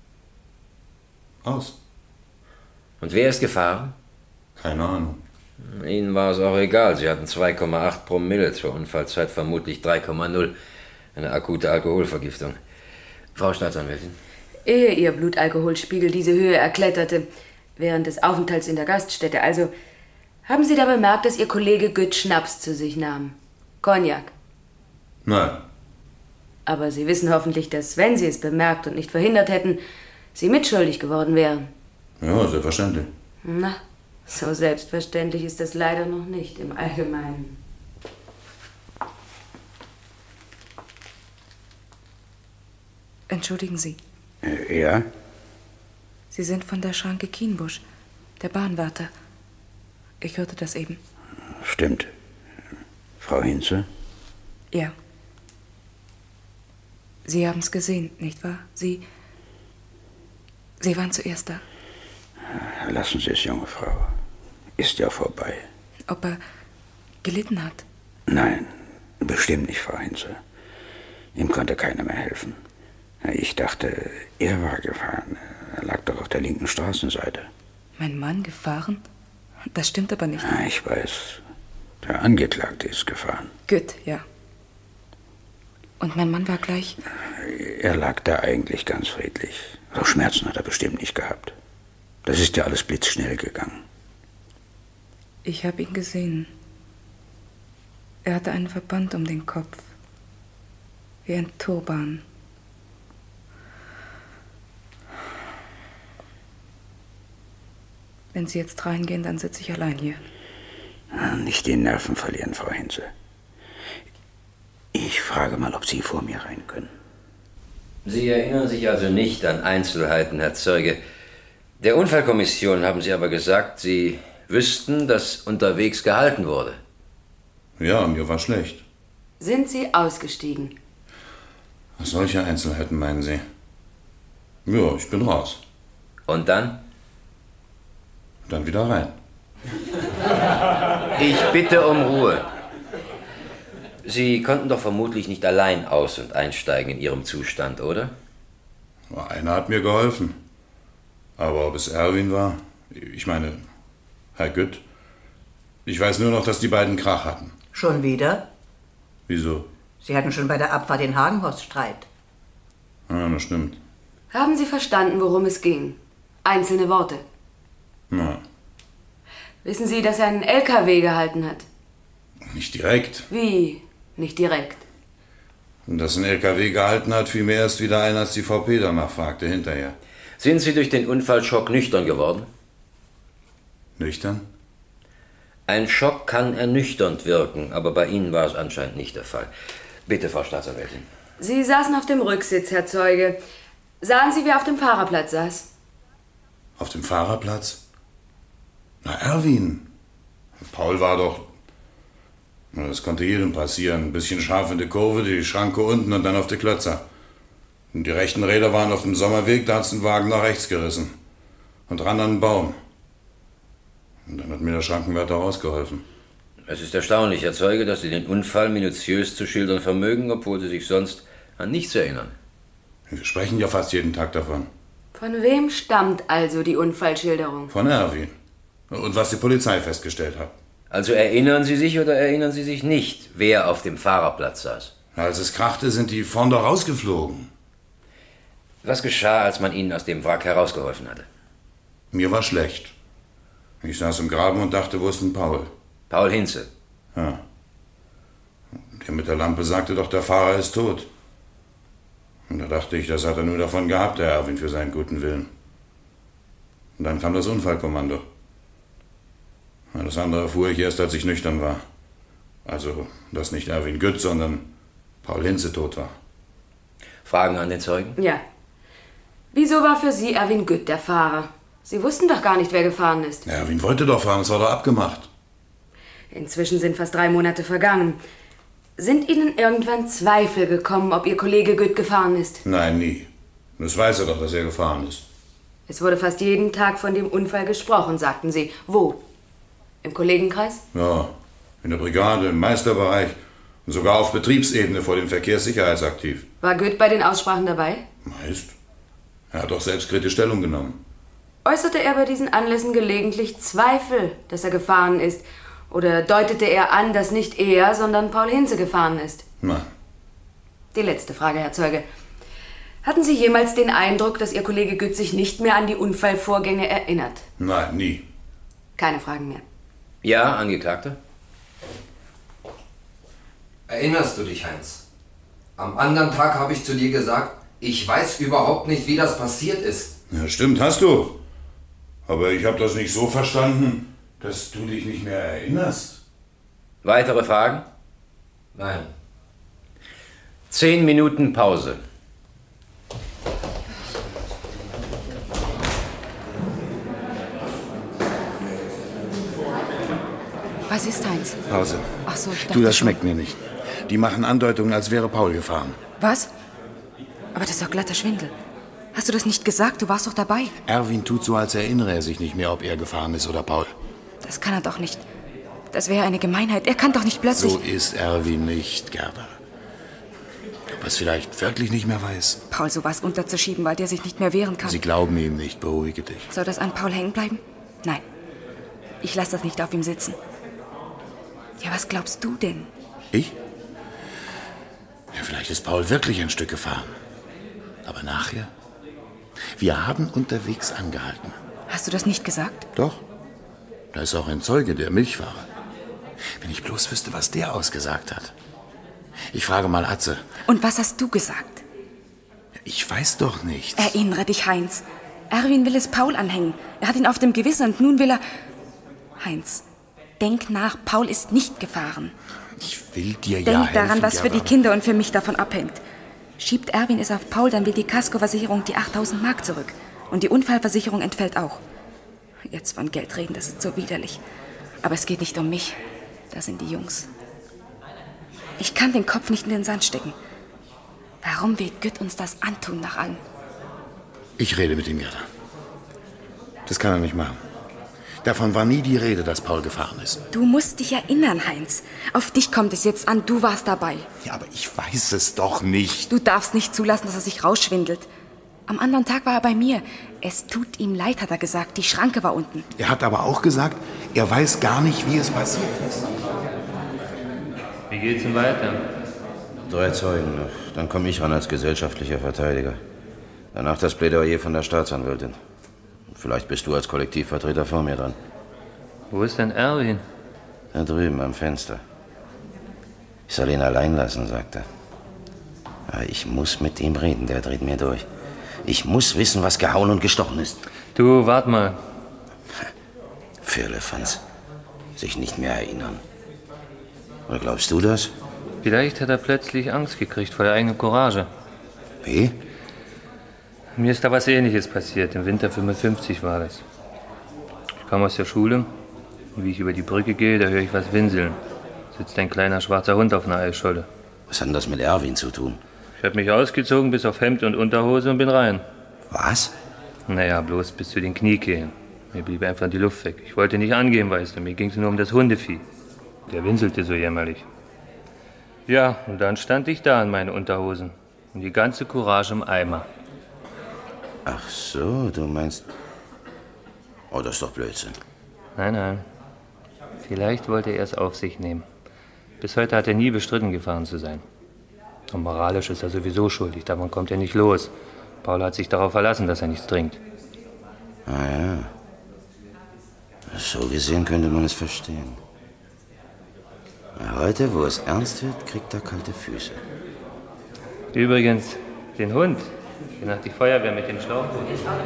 Aus. Und wer ist gefahren? Keine Ahnung. Ihnen war es auch egal. Sie hatten 2,8 Promille, zur Unfallzeit vermutlich 3,0. Eine akute Alkoholvergiftung. Frau Staatsanwältin. Ehe Ihr Blutalkoholspiegel diese Höhe erkletterte, während des Aufenthalts in der Gaststätte, also, haben Sie da bemerkt, dass Ihr Kollege Gütt Schnaps zu sich nahm? Cognac? Nein. Aber Sie wissen hoffentlich, dass, wenn Sie es bemerkt und nicht verhindert hätten, Sie mitschuldig geworden wären. Ja, selbstverständlich. Na, so selbstverständlich ist das leider noch nicht im Allgemeinen. Entschuldigen Sie. Ja? Sie sind von der Schranke Kienbusch, der Bahnwärter. Ich hörte das eben. Stimmt. Frau Hinze? Ja. Sie haben es gesehen, nicht wahr? Sie waren zuerst da. Lassen Sie es, junge Frau. Ist ja vorbei. Ob er gelitten hat? Nein, bestimmt nicht, Frau Hinze. Ihm konnte keiner mehr helfen. Ich dachte, er war gefahren. Er lag doch auf der linken Straßenseite. Mein Mann gefahren? Das stimmt aber nicht. Ich weiß. Der Angeklagte ist gefahren. Gut, ja. Und mein Mann war gleich... Er lag da eigentlich ganz friedlich. So Schmerzen hat er bestimmt nicht gehabt. Das ist ja alles blitzschnell gegangen. Ich habe ihn gesehen. Er hatte einen Verband um den Kopf. Wie ein Turban. Wenn Sie jetzt reingehen, dann sitze ich allein hier. Nicht die Nerven verlieren, Frau Hinze. Ich frage mal, ob Sie vor mir rein können. Sie erinnern sich also nicht an Einzelheiten, Herr Zeuge. Der Unfallkommission haben Sie aber gesagt, Sie wüssten, dass unterwegs gehalten wurde. Ja, mir war schlecht. Sind Sie ausgestiegen? Solche Einzelheiten meinen Sie? Ja, ich bin raus. Und dann? Dann wieder rein. Ich bitte um Ruhe. Sie konnten doch vermutlich nicht allein aus- und einsteigen in Ihrem Zustand, oder? Einer hat mir geholfen. Aber ob es Erwin war, ich meine, Herr Gütt, ich weiß nur noch, dass die beiden Krach hatten. Schon wieder? Wieso? Sie hatten schon bei der Abfahrt den Hagenhorst Streit. Ja, das stimmt. Haben Sie verstanden, worum es ging? Einzelne Worte. Na, Wissen Sie, dass er einen LKW gehalten hat? nicht direkt. Wie? Nicht direkt. Und dass ein LKW gehalten hat, fiel mir erst wieder ein, als die VP danach fragte, hinterher. Sind Sie durch den Unfallschock nüchtern geworden? Nüchtern? Ein Schock kann ernüchternd wirken, aber bei Ihnen war es anscheinend nicht der Fall. Bitte, Frau Staatsanwältin. Sie saßen auf dem Rücksitz, Herr Zeuge. Sahen Sie, wer auf dem Fahrerplatz saß? Auf dem Fahrerplatz? Na, Erwin. Paul war doch... Na, das konnte jedem passieren. Ein bisschen scharf in die Kurve, die Schranke unten und dann auf die Klötzer. Und die rechten Räder waren auf dem Sommerweg, da hat's einen Wagen nach rechts gerissen. Und ran an einen Baum. Und dann hat mir der Schrankenwärter rausgeholfen. Es ist erstaunlich, Herr Zeuge, dass Sie den Unfall minutiös zu schildern vermögen, obwohl Sie sich sonst an nichts erinnern. Wir sprechen ja fast jeden Tag davon. Von wem stammt also die Unfallschilderung? Von Erwin. Und was die Polizei festgestellt hat. Also erinnern Sie sich oder erinnern Sie sich nicht, wer auf dem Fahrerplatz saß? Als es krachte, sind die vorn doch rausgeflogen. Was geschah, als man Ihnen aus dem Wrack herausgeholfen hatte? Mir war schlecht. Ich saß im Graben und dachte, wo ist denn Paul? Paul Hinze. Ja. Der mit der Lampe sagte doch, der Fahrer ist tot. Und da dachte ich, das hat er nur davon gehabt, der Erwin, für seinen guten Willen. Und dann kam das Unfallkommando. Das andere erfuhr ich erst, als ich nüchtern war. Also, dass nicht Erwin Gütt, sondern Paul Hinze tot war. Fragen an den Zeugen? Ja. Wieso war für Sie Erwin Gütt der Fahrer? Sie wussten doch gar nicht, wer gefahren ist. Erwin wollte doch fahren, es war doch abgemacht. Inzwischen sind fast 3 Monate vergangen. Sind Ihnen irgendwann Zweifel gekommen, ob Ihr Kollege Gütt gefahren ist? Nein, nie. Das weiß er doch, dass er gefahren ist. Es wurde fast jeden Tag von dem Unfall gesprochen, sagten Sie. Wo? Im Kollegenkreis? Ja, in der Brigade, im Meisterbereich und sogar auf Betriebsebene vor dem Verkehrssicherheitsaktiv. War Gütt bei den Aussprachen dabei? Meist. Er hat doch selbstkritisch Stellung genommen. Äußerte er bei diesen Anlässen gelegentlich Zweifel, dass er gefahren ist? Oder deutete er an, dass nicht er, sondern Paul Hinze gefahren ist? Nein. Die letzte Frage, Herr Zeuge. Hatten Sie jemals den Eindruck, dass Ihr Kollege Gütt sich nicht mehr an die Unfallvorgänge erinnert? Nein, nie. Keine Fragen mehr. Ja, Angeklagter? Erinnerst du dich, Heinz? Am anderen Tag habe ich zu dir gesagt, ich weiß überhaupt nicht, wie das passiert ist. Ja, stimmt, hast du. Aber ich habe das nicht so verstanden, dass du dich nicht mehr erinnerst. Weitere Fragen? Nein. 10 Minuten Pause. Was ist, Heinz? Pause. Ach so, ich dachte Du, das schon. schmeckt mir nicht. Die machen Andeutungen, als wäre Paul gefahren. Was? Aber das ist doch glatter Schwindel. Hast du das nicht gesagt? Du warst doch dabei. Erwin tut so, als erinnere er sich nicht mehr, ob er gefahren ist oder Paul. Das kann er doch nicht. Das wäre eine Gemeinheit. Er kann doch nicht plötzlich... So ist Erwin nicht, Gerda. Ob er es vielleicht wirklich nicht mehr weiß? Paul sowas unterzuschieben, weil der sich nicht mehr wehren kann. Sie glauben ihm nicht, beruhige dich. Soll das an Paul hängen bleiben? Nein. Ich lasse das nicht auf ihm sitzen. Ja, was glaubst du denn? Ich? Ja, vielleicht ist Paul wirklich ein Stück gefahren. Aber nachher? Wir haben unterwegs angehalten. Hast du das nicht gesagt? Doch. Da ist auch ein Zeuge, der Milchfahrer. Wenn ich bloß wüsste, was der ausgesagt hat. Ich frage mal Atze. Und was hast du gesagt? Ich weiß doch nichts. Erinnere dich, Heinz. Erwin will es Paul anhängen. Er hat ihn auf dem Gewissen und nun will er... Heinz, denk nach, Paul ist nicht gefahren. Ich will dir ja Denk helfen, daran, was für die Gerda. Kinder und für mich davon abhängt. Schiebt Erwin es auf Paul, dann will die Kaskoversicherung die 8.000 Mark zurück. Und die Unfallversicherung entfällt auch. Jetzt von Geld reden, das ist so widerlich. Aber es geht nicht um mich. Das sind die Jungs. Ich kann den Kopf nicht in den Sand stecken. Warum will Gütt uns das antun nach allem? Ich rede mit ihm, Gerda. Das kann er nicht machen. Davon war nie die Rede, dass Paul gefahren ist. Du musst dich erinnern, Heinz. Auf dich kommt es jetzt an, du warst dabei. Ja, aber ich weiß es doch nicht. Du darfst nicht zulassen, dass er sich rausschwindelt. Am anderen Tag war er bei mir. Es tut ihm leid, hat er gesagt. Die Schranke war unten. Er hat aber auch gesagt, er weiß gar nicht, wie es passiert ist. Wie geht's denn weiter? 3 Zeugen noch. Dann komme ich ran als gesellschaftlicher Verteidiger. Danach das Plädoyer von der Staatsanwältin. Vielleicht bist du als Kollektivvertreter vor mir dran. Wo ist denn Erwin? Da drüben am Fenster. Ich soll ihn allein lassen, sagt er. Aber ich muss mit ihm reden, der dreht mir durch. Ich muss wissen, was gehauen und gestochen ist. Du, wart mal. Firlefanz. Sich nicht mehr erinnern. Oder glaubst du das? Vielleicht hat er plötzlich Angst gekriegt vor der eigenen Courage. Wie? Mir ist da was Ähnliches passiert. Im Winter 55 war das. Ich kam aus der Schule. Und wie ich über die Brücke gehe, da höre ich was winseln. Sitzt ein kleiner schwarzer Hund auf einer Eisscholle. Was hat denn das mit Erwin zu tun? Ich habe mich ausgezogen bis auf Hemd und Unterhose und bin rein. Was? Naja, bloß bis zu den Kniekehlen. Mir blieb einfach die Luft weg. Ich wollte nicht angehen, weißt du. Mir ging es nur um das Hundevieh. Der winselte so jämmerlich. Ja, und dann stand ich da in meinen Unterhosen. Und die ganze Courage im Eimer. Ach so, du meinst... Oh, das ist doch Blödsinn. Nein, nein. Vielleicht wollte er es auf sich nehmen. Bis heute hat er nie bestritten, gefahren zu sein. Und moralisch ist er sowieso schuldig. Davon kommt er nicht los. Paul hat sich darauf verlassen, dass er nichts trinkt. Ah ja. So gesehen könnte man es verstehen. Heute, wo es ernst wird, kriegt er kalte Füße. Übrigens, den Hund, den hat die Feuerwehr mit dem Schlauchboot.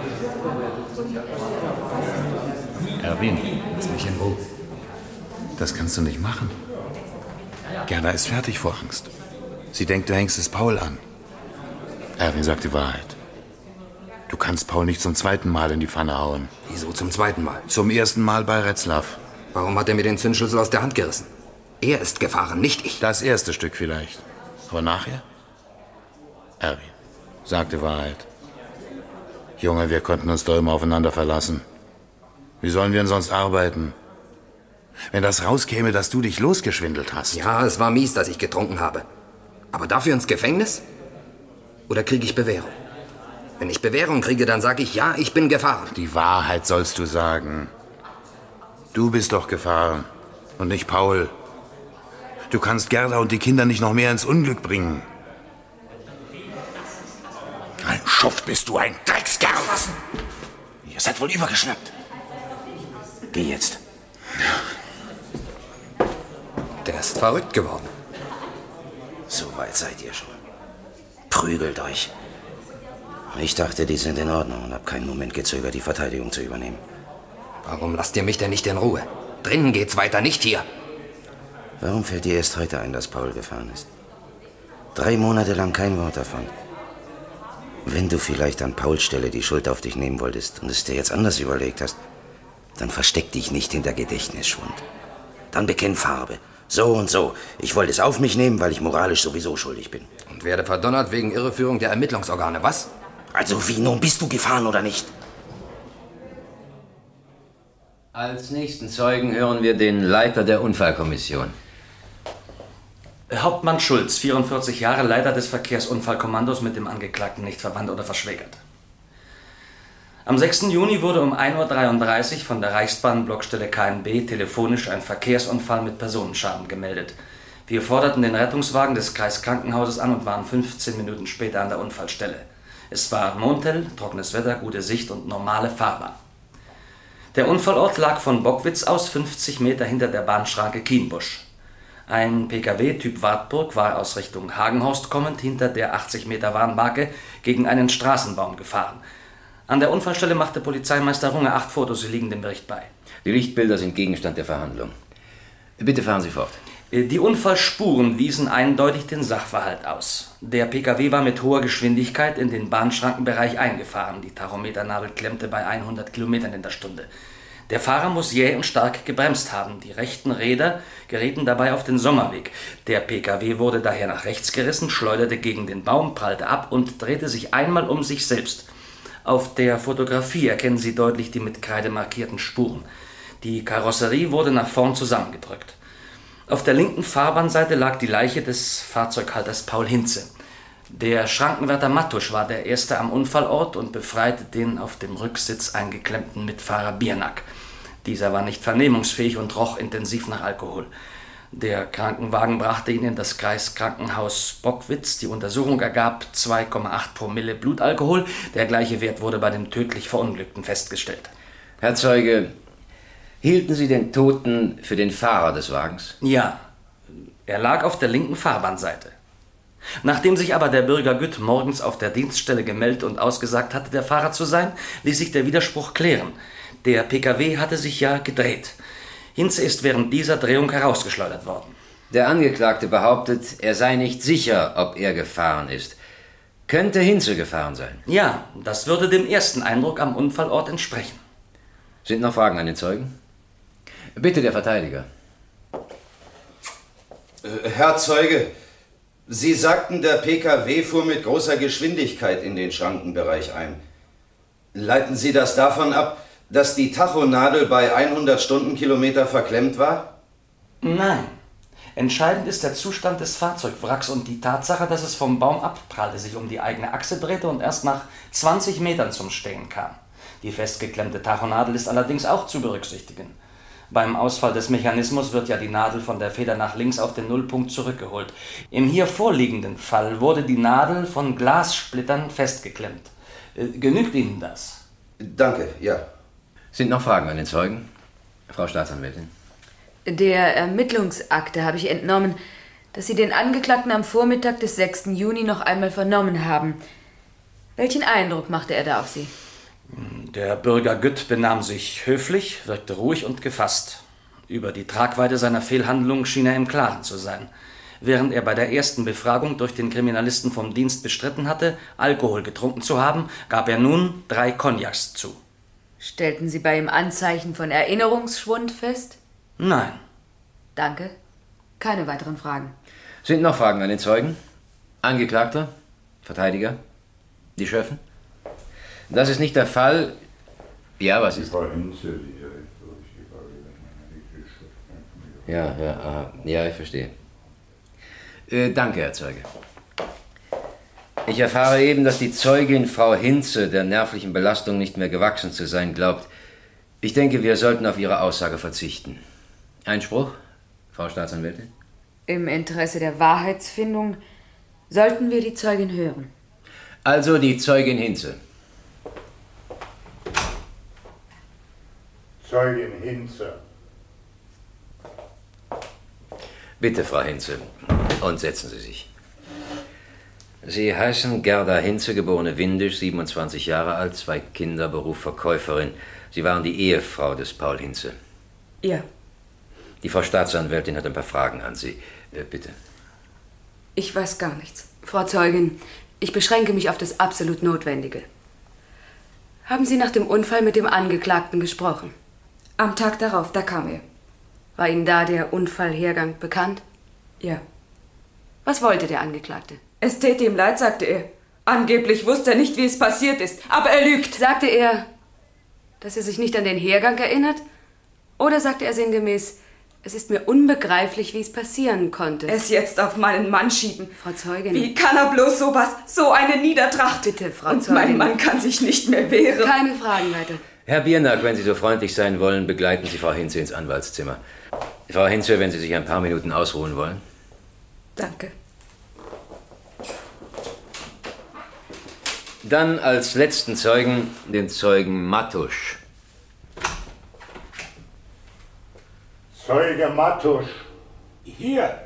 Erwin, lass mich in Ruhe. Das kannst du nicht machen. Gerda ist fertig vor Angst. Sie denkt, du hängst es Paul an. Erwin sagt die Wahrheit. Du kannst Paul nicht zum 2. Mal in die Pfanne hauen. Wieso zum 2. Mal? Zum 1. Mal bei Retzlaff. Warum hat er mir den Zündschlüssel aus der Hand gerissen? Er ist gefahren, nicht ich. Das erste Stück vielleicht. Aber nachher? Erwin, sag die Wahrheit. Junge, wir konnten uns doch immer aufeinander verlassen. Wie sollen wir denn sonst arbeiten? Wenn das rauskäme, dass du dich losgeschwindelt hast. Ja, es war mies, dass ich getrunken habe. Aber dafür ins Gefängnis? Oder kriege ich Bewährung? Wenn ich Bewährung kriege, dann sage ich, ja, ich bin gefahren. Die Wahrheit sollst du sagen. Du bist doch gefahren und nicht Paul. Du kannst Gerda und die Kinder nicht noch mehr ins Unglück bringen. Ein Schuft bist du, ein Dreckskerl. Ihr seid wohl übergeschnappt. Geh jetzt. Der ist verrückt geworden. So weit seid ihr schon. Prügelt euch. Ich dachte, die sind in Ordnung und hab keinen Moment gezögert, die Verteidigung zu übernehmen. Warum lasst ihr mich denn nicht in Ruhe? Drinnen geht's weiter, nicht hier. Warum fällt dir erst heute ein, dass Paul gefahren ist? 3 Monate lang kein Wort davon. Wenn du vielleicht an Pauls Stelle die Schuld auf dich nehmen wolltest und es dir jetzt anders überlegt hast, dann versteck dich nicht hinter Gedächtnisschwund. Dann bekenn Farbe. So und so. Ich wollte es auf mich nehmen, weil ich moralisch sowieso schuldig bin. Und werde verdonnert wegen Irreführung der Ermittlungsorgane, was? Also wie, nun bist du gefahren oder nicht? Als nächsten Zeugen hören wir den Leiter der Unfallkommission. Hauptmann Schulz, 44 Jahre, Leiter des Verkehrsunfallkommandos, mit dem Angeklagten nicht verwandt oder verschwägert. Am 6. Juni wurde um 1:33 Uhr von der Reichsbahn-Blockstelle KNB telefonisch ein Verkehrsunfall mit Personenschaden gemeldet. Wir forderten den Rettungswagen des Kreiskrankenhauses an und waren 15 Minuten später an der Unfallstelle. Es war mondhell, trockenes Wetter, gute Sicht und normale Fahrbahn. Der Unfallort lag von Bockwitz aus 50 Meter hinter der Bahnschranke Kienbusch. Ein Pkw Typ Wartburg war aus Richtung Hagenhorst kommend hinter der 80 Meter Warnmarke gegen einen Straßenbaum gefahren. An der Unfallstelle machte Polizeimeister Runge 8 Fotos, sie liegen dem Bericht bei. Die Lichtbilder sind Gegenstand der Verhandlung. Bitte fahren Sie fort. Die Unfallspuren wiesen eindeutig den Sachverhalt aus. Der Pkw war mit hoher Geschwindigkeit in den Bahnschrankenbereich eingefahren. Die Tachometernadel klemmte bei 100 Kilometern in der Stunde. Der Fahrer muss jäh und stark gebremst haben. Die rechten Räder gerieten dabei auf den Sommerweg. Der Pkw wurde daher nach rechts gerissen, schleuderte gegen den Baum, prallte ab und drehte sich einmal um sich selbst. Auf der Fotografie erkennen Sie deutlich die mit Kreide markierten Spuren. Die Karosserie wurde nach vorn zusammengedrückt. Auf der linken Fahrbahnseite lag die Leiche des Fahrzeughalters Paul Hinze. Der Schrankenwärter Mattusch war der Erste am Unfallort und befreite den auf dem Rücksitz eingeklemmten Mitfahrer Biernack. Dieser war nicht vernehmungsfähig und roch intensiv nach Alkohol. Der Krankenwagen brachte ihn in das Kreiskrankenhaus Bockwitz. Die Untersuchung ergab 2,8 Promille Blutalkohol. Der gleiche Wert wurde bei dem tödlich Verunglückten festgestellt. Herr Zeuge, hielten Sie den Toten für den Fahrer des Wagens? Ja, er lag auf der linken Fahrbahnseite. Nachdem sich aber der Bürger Gütt morgens auf der Dienststelle gemeldet und ausgesagt hatte, der Fahrer zu sein, ließ sich der Widerspruch klären. Der Pkw hatte sich ja gedreht. Hinze ist während dieser Drehung herausgeschleudert worden. Der Angeklagte behauptet, er sei nicht sicher, ob er gefahren ist. Könnte Hinze gefahren sein? Ja, das würde dem ersten Eindruck am Unfallort entsprechen. Sind noch Fragen an den Zeugen? Bitte, der Verteidiger. Herr Zeuge, Sie sagten, der Pkw fuhr mit großer Geschwindigkeit in den Schrankenbereich ein. Leiten Sie das davon ab, dass die Tachonadel bei 100 Stundenkilometer verklemmt war? Nein. Entscheidend ist der Zustand des Fahrzeugwracks und die Tatsache, dass es vom Baum abprallte, sich um die eigene Achse drehte und erst nach 20 Metern zum Stehen kam. Die festgeklemmte Tachonadel ist allerdings auch zu berücksichtigen. Beim Ausfall des Mechanismus wird ja die Nadel von der Feder nach links auf den Nullpunkt zurückgeholt. Im hier vorliegenden Fall wurde die Nadel von Glassplittern festgeklemmt. Genügt Ihnen das? Danke, ja. Sind noch Fragen an den Zeugen? Frau Staatsanwältin. Der Ermittlungsakte habe ich entnommen, dass Sie den Angeklagten am Vormittag des 6. Juni noch einmal vernommen haben. Welchen Eindruck machte er da auf Sie? Der Bürger Gütt benahm sich höflich, wirkte ruhig und gefasst. Über die Tragweite seiner Fehlhandlung schien er im Klaren zu sein. Während er bei der ersten Befragung durch den Kriminalisten vom Dienst bestritten hatte, Alkohol getrunken zu haben, gab er nun 3 Cognacs zu. Stellten Sie bei ihm Anzeichen von Erinnerungsschwund fest? Nein. Danke. Keine weiteren Fragen. Sind noch Fragen an den Zeugen? Angeklagter? Verteidiger? Die Schöffen? Das ist nicht der Fall. Ja, was ist? Ja, ich verstehe. Danke, Herr Zeuge. Ich erfahre eben, dass die Zeugin Frau Hinze der nervlichen Belastung nicht mehr gewachsen zu sein glaubt. Ich denke, wir sollten auf ihre Aussage verzichten. Einspruch, Frau Staatsanwältin? Im Interesse der Wahrheitsfindung sollten wir die Zeugin hören. Also die Zeugin Hinze. Zeugin Hinze. Bitte, Frau Hinze. Und setzen Sie sich. Sie heißen Gerda Hinze, geborene Windisch, 27 Jahre alt, 2 Kinder, Beruf Verkäuferin. Sie waren die Ehefrau des Paul Hinze. Ja. Die Frau Staatsanwältin hat ein paar Fragen an Sie. Bitte. Ich weiß gar nichts. Frau Zeugin, ich beschränke mich auf das absolut Notwendige. Haben Sie nach dem Unfall mit dem Angeklagten gesprochen? Am Tag darauf, da kam er. War Ihnen da der Unfallhergang bekannt? Ja. Was wollte der Angeklagte? Es täte ihm leid, sagte er. Angeblich wusste er nicht, wie es passiert ist, aber er lügt. Sagte er, dass er sich nicht an den Hergang erinnert? Oder sagte er sinngemäß, es ist mir unbegreiflich, wie es passieren konnte? Es jetzt auf meinen Mann schieben. Frau Zeugin. Wie kann er bloß sowas, so eine Niedertracht? Bitte, Frau Und Zeugin. mein Mann kann sich nicht mehr wehren. Keine Fragen weiter. Herr Biernack, wenn Sie so freundlich sein wollen, begleiten Sie Frau Hinze ins Anwaltszimmer. Frau Hinze, wenn Sie sich ein paar Minuten ausruhen wollen. Danke. Dann als letzten Zeugen den Zeugen Mattusch. Zeuge Mattusch. Hier.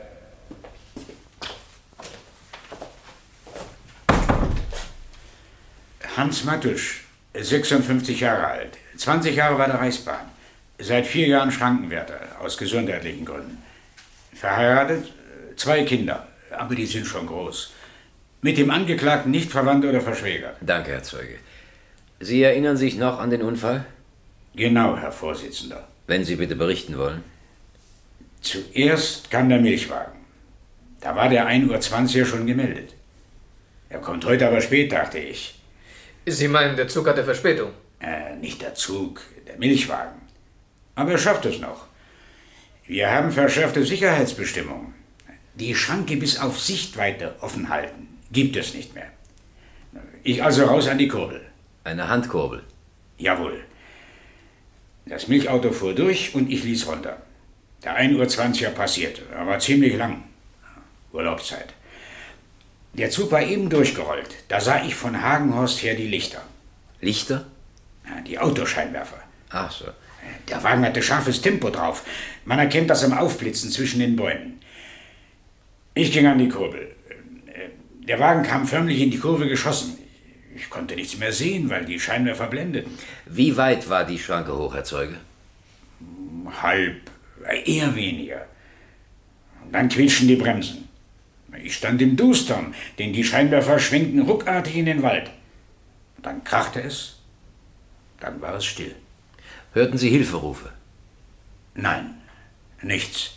Hans Mattusch, 56 Jahre alt. 20 Jahre bei der Reichsbahn. Seit 4 Jahren Schrankenwärter, aus gesundheitlichen Gründen. Verheiratet, 2 Kinder, aber die sind schon groß. Mit dem Angeklagten nicht verwandt oder verschwägert. Danke, Herr Zeuge. Sie erinnern sich noch an den Unfall? Genau, Herr Vorsitzender. Wenn Sie bitte berichten wollen. Zuerst kam der Milchwagen. Da war der 1:20 Uhr schon gemeldet. Er kommt heute aber spät, dachte ich. Sie meinen, der Zug hatte Verspätung? Nicht der Zug, der Milchwagen. Aber er schafft es noch. Wir haben verschärfte Sicherheitsbestimmungen. Die Schranke bis auf Sichtweite offen halten gibt es nicht mehr. Ich also raus an die Kurbel. Eine Handkurbel? Jawohl. Das Milchauto fuhr durch und ich ließ runter. Der 1:20 Uhr passierte, aber ziemlich lang. Urlaubszeit. Der Zug war eben durchgerollt. Da sah ich von Hagenhorst her die Lichter. Lichter? Ja, die Autoscheinwerfer. Ach so. Der Wagen hatte scharfes Tempo drauf. Man erkennt das am Aufblitzen zwischen den Bäumen. Ich ging an die Kurbel. Der Wagen kam förmlich in die Kurve geschossen. Ich konnte nichts mehr sehen, weil die Scheinwerfer blendeten. Wie weit war die Schranke hoch, Herr Zeuge? Halb, eher weniger. Und dann quietschten die Bremsen. Ich stand im Dustern, denn die Scheinwerfer schwenkten ruckartig in den Wald. Dann krachte es, dann war es still. Hörten Sie Hilferufe? Nein, nichts.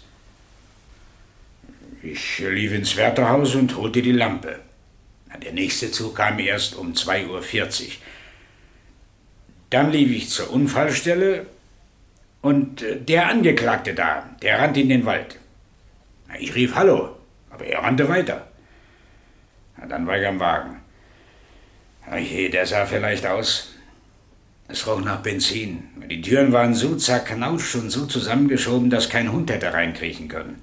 Ich lief ins Wärterhaus und holte die Lampe. Der nächste Zug kam erst um 2:40 Uhr. Dann lief ich zur Unfallstelle und der Angeklagte da, der rannte in den Wald. Ich rief Hallo, aber er rannte weiter. Dann war ich am Wagen. Oje, der sah vielleicht aus. Es roch nach Benzin. Die Türen waren so zerknautscht und so zusammengeschoben, dass kein Hund hätte reinkriechen können.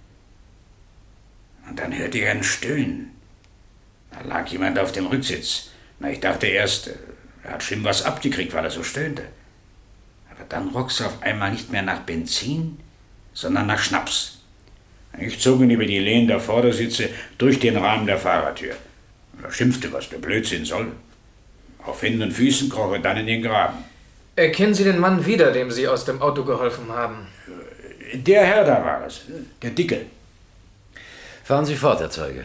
Und dann hörte ich ein Stöhnen. Da lag jemand auf dem Rücksitz. Ich dachte erst, er hat schlimm was abgekriegt, weil er so stöhnte. Aber dann roch es auf einmal nicht mehr nach Benzin, sondern nach Schnaps. Ich zog ihn über die Lehnen der Vordersitze durch den Rahmen der Fahrertür. Er schimpfte, was der Blödsinn soll. Auf Händen und Füßen kroch er dann in den Graben. Erkennen Sie den Mann wieder, dem Sie aus dem Auto geholfen haben? Der Herr da war es, der Dicke. Fahren Sie fort, Herr Zeuge.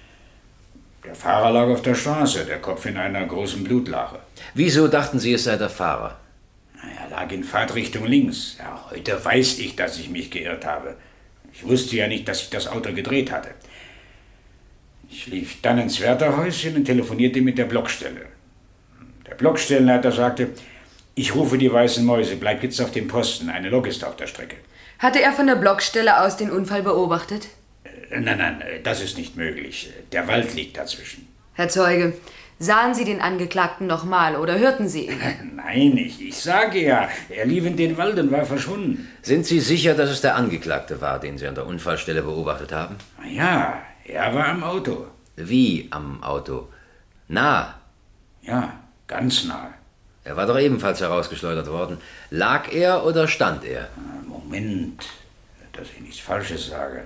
Der Fahrer lag auf der Straße, der Kopf in einer großen Blutlache. Wieso dachten Sie, es sei der Fahrer? Er lag in Fahrtrichtung links. Ja, heute weiß ich, dass ich mich geirrt habe. Ich wusste ja nicht, dass ich das Auto gedreht hatte. Ich lief dann ins Wärterhäuschen und telefonierte mit der Blockstelle. Der Blockstellenleiter sagte, ich rufe die Weißen Mäuse, bleib jetzt auf dem Posten, eine Lok ist auf der Strecke. Hatte er von der Blockstelle aus den Unfall beobachtet? Nein, das ist nicht möglich. Der Wald liegt dazwischen. Herr Zeuge, sahen Sie den Angeklagten nochmal oder hörten Sie ihn? Nein, ich sage ja, er lief in den Wald und war verschwunden. Sind Sie sicher, dass es der Angeklagte war, den Sie an der Unfallstelle beobachtet haben? Ja, er war am Auto. Wie am Auto? Nah? Ja, ganz nah. Er war doch ebenfalls herausgeschleudert worden. Lag er oder stand er? Moment, dass ich nichts Falsches sage.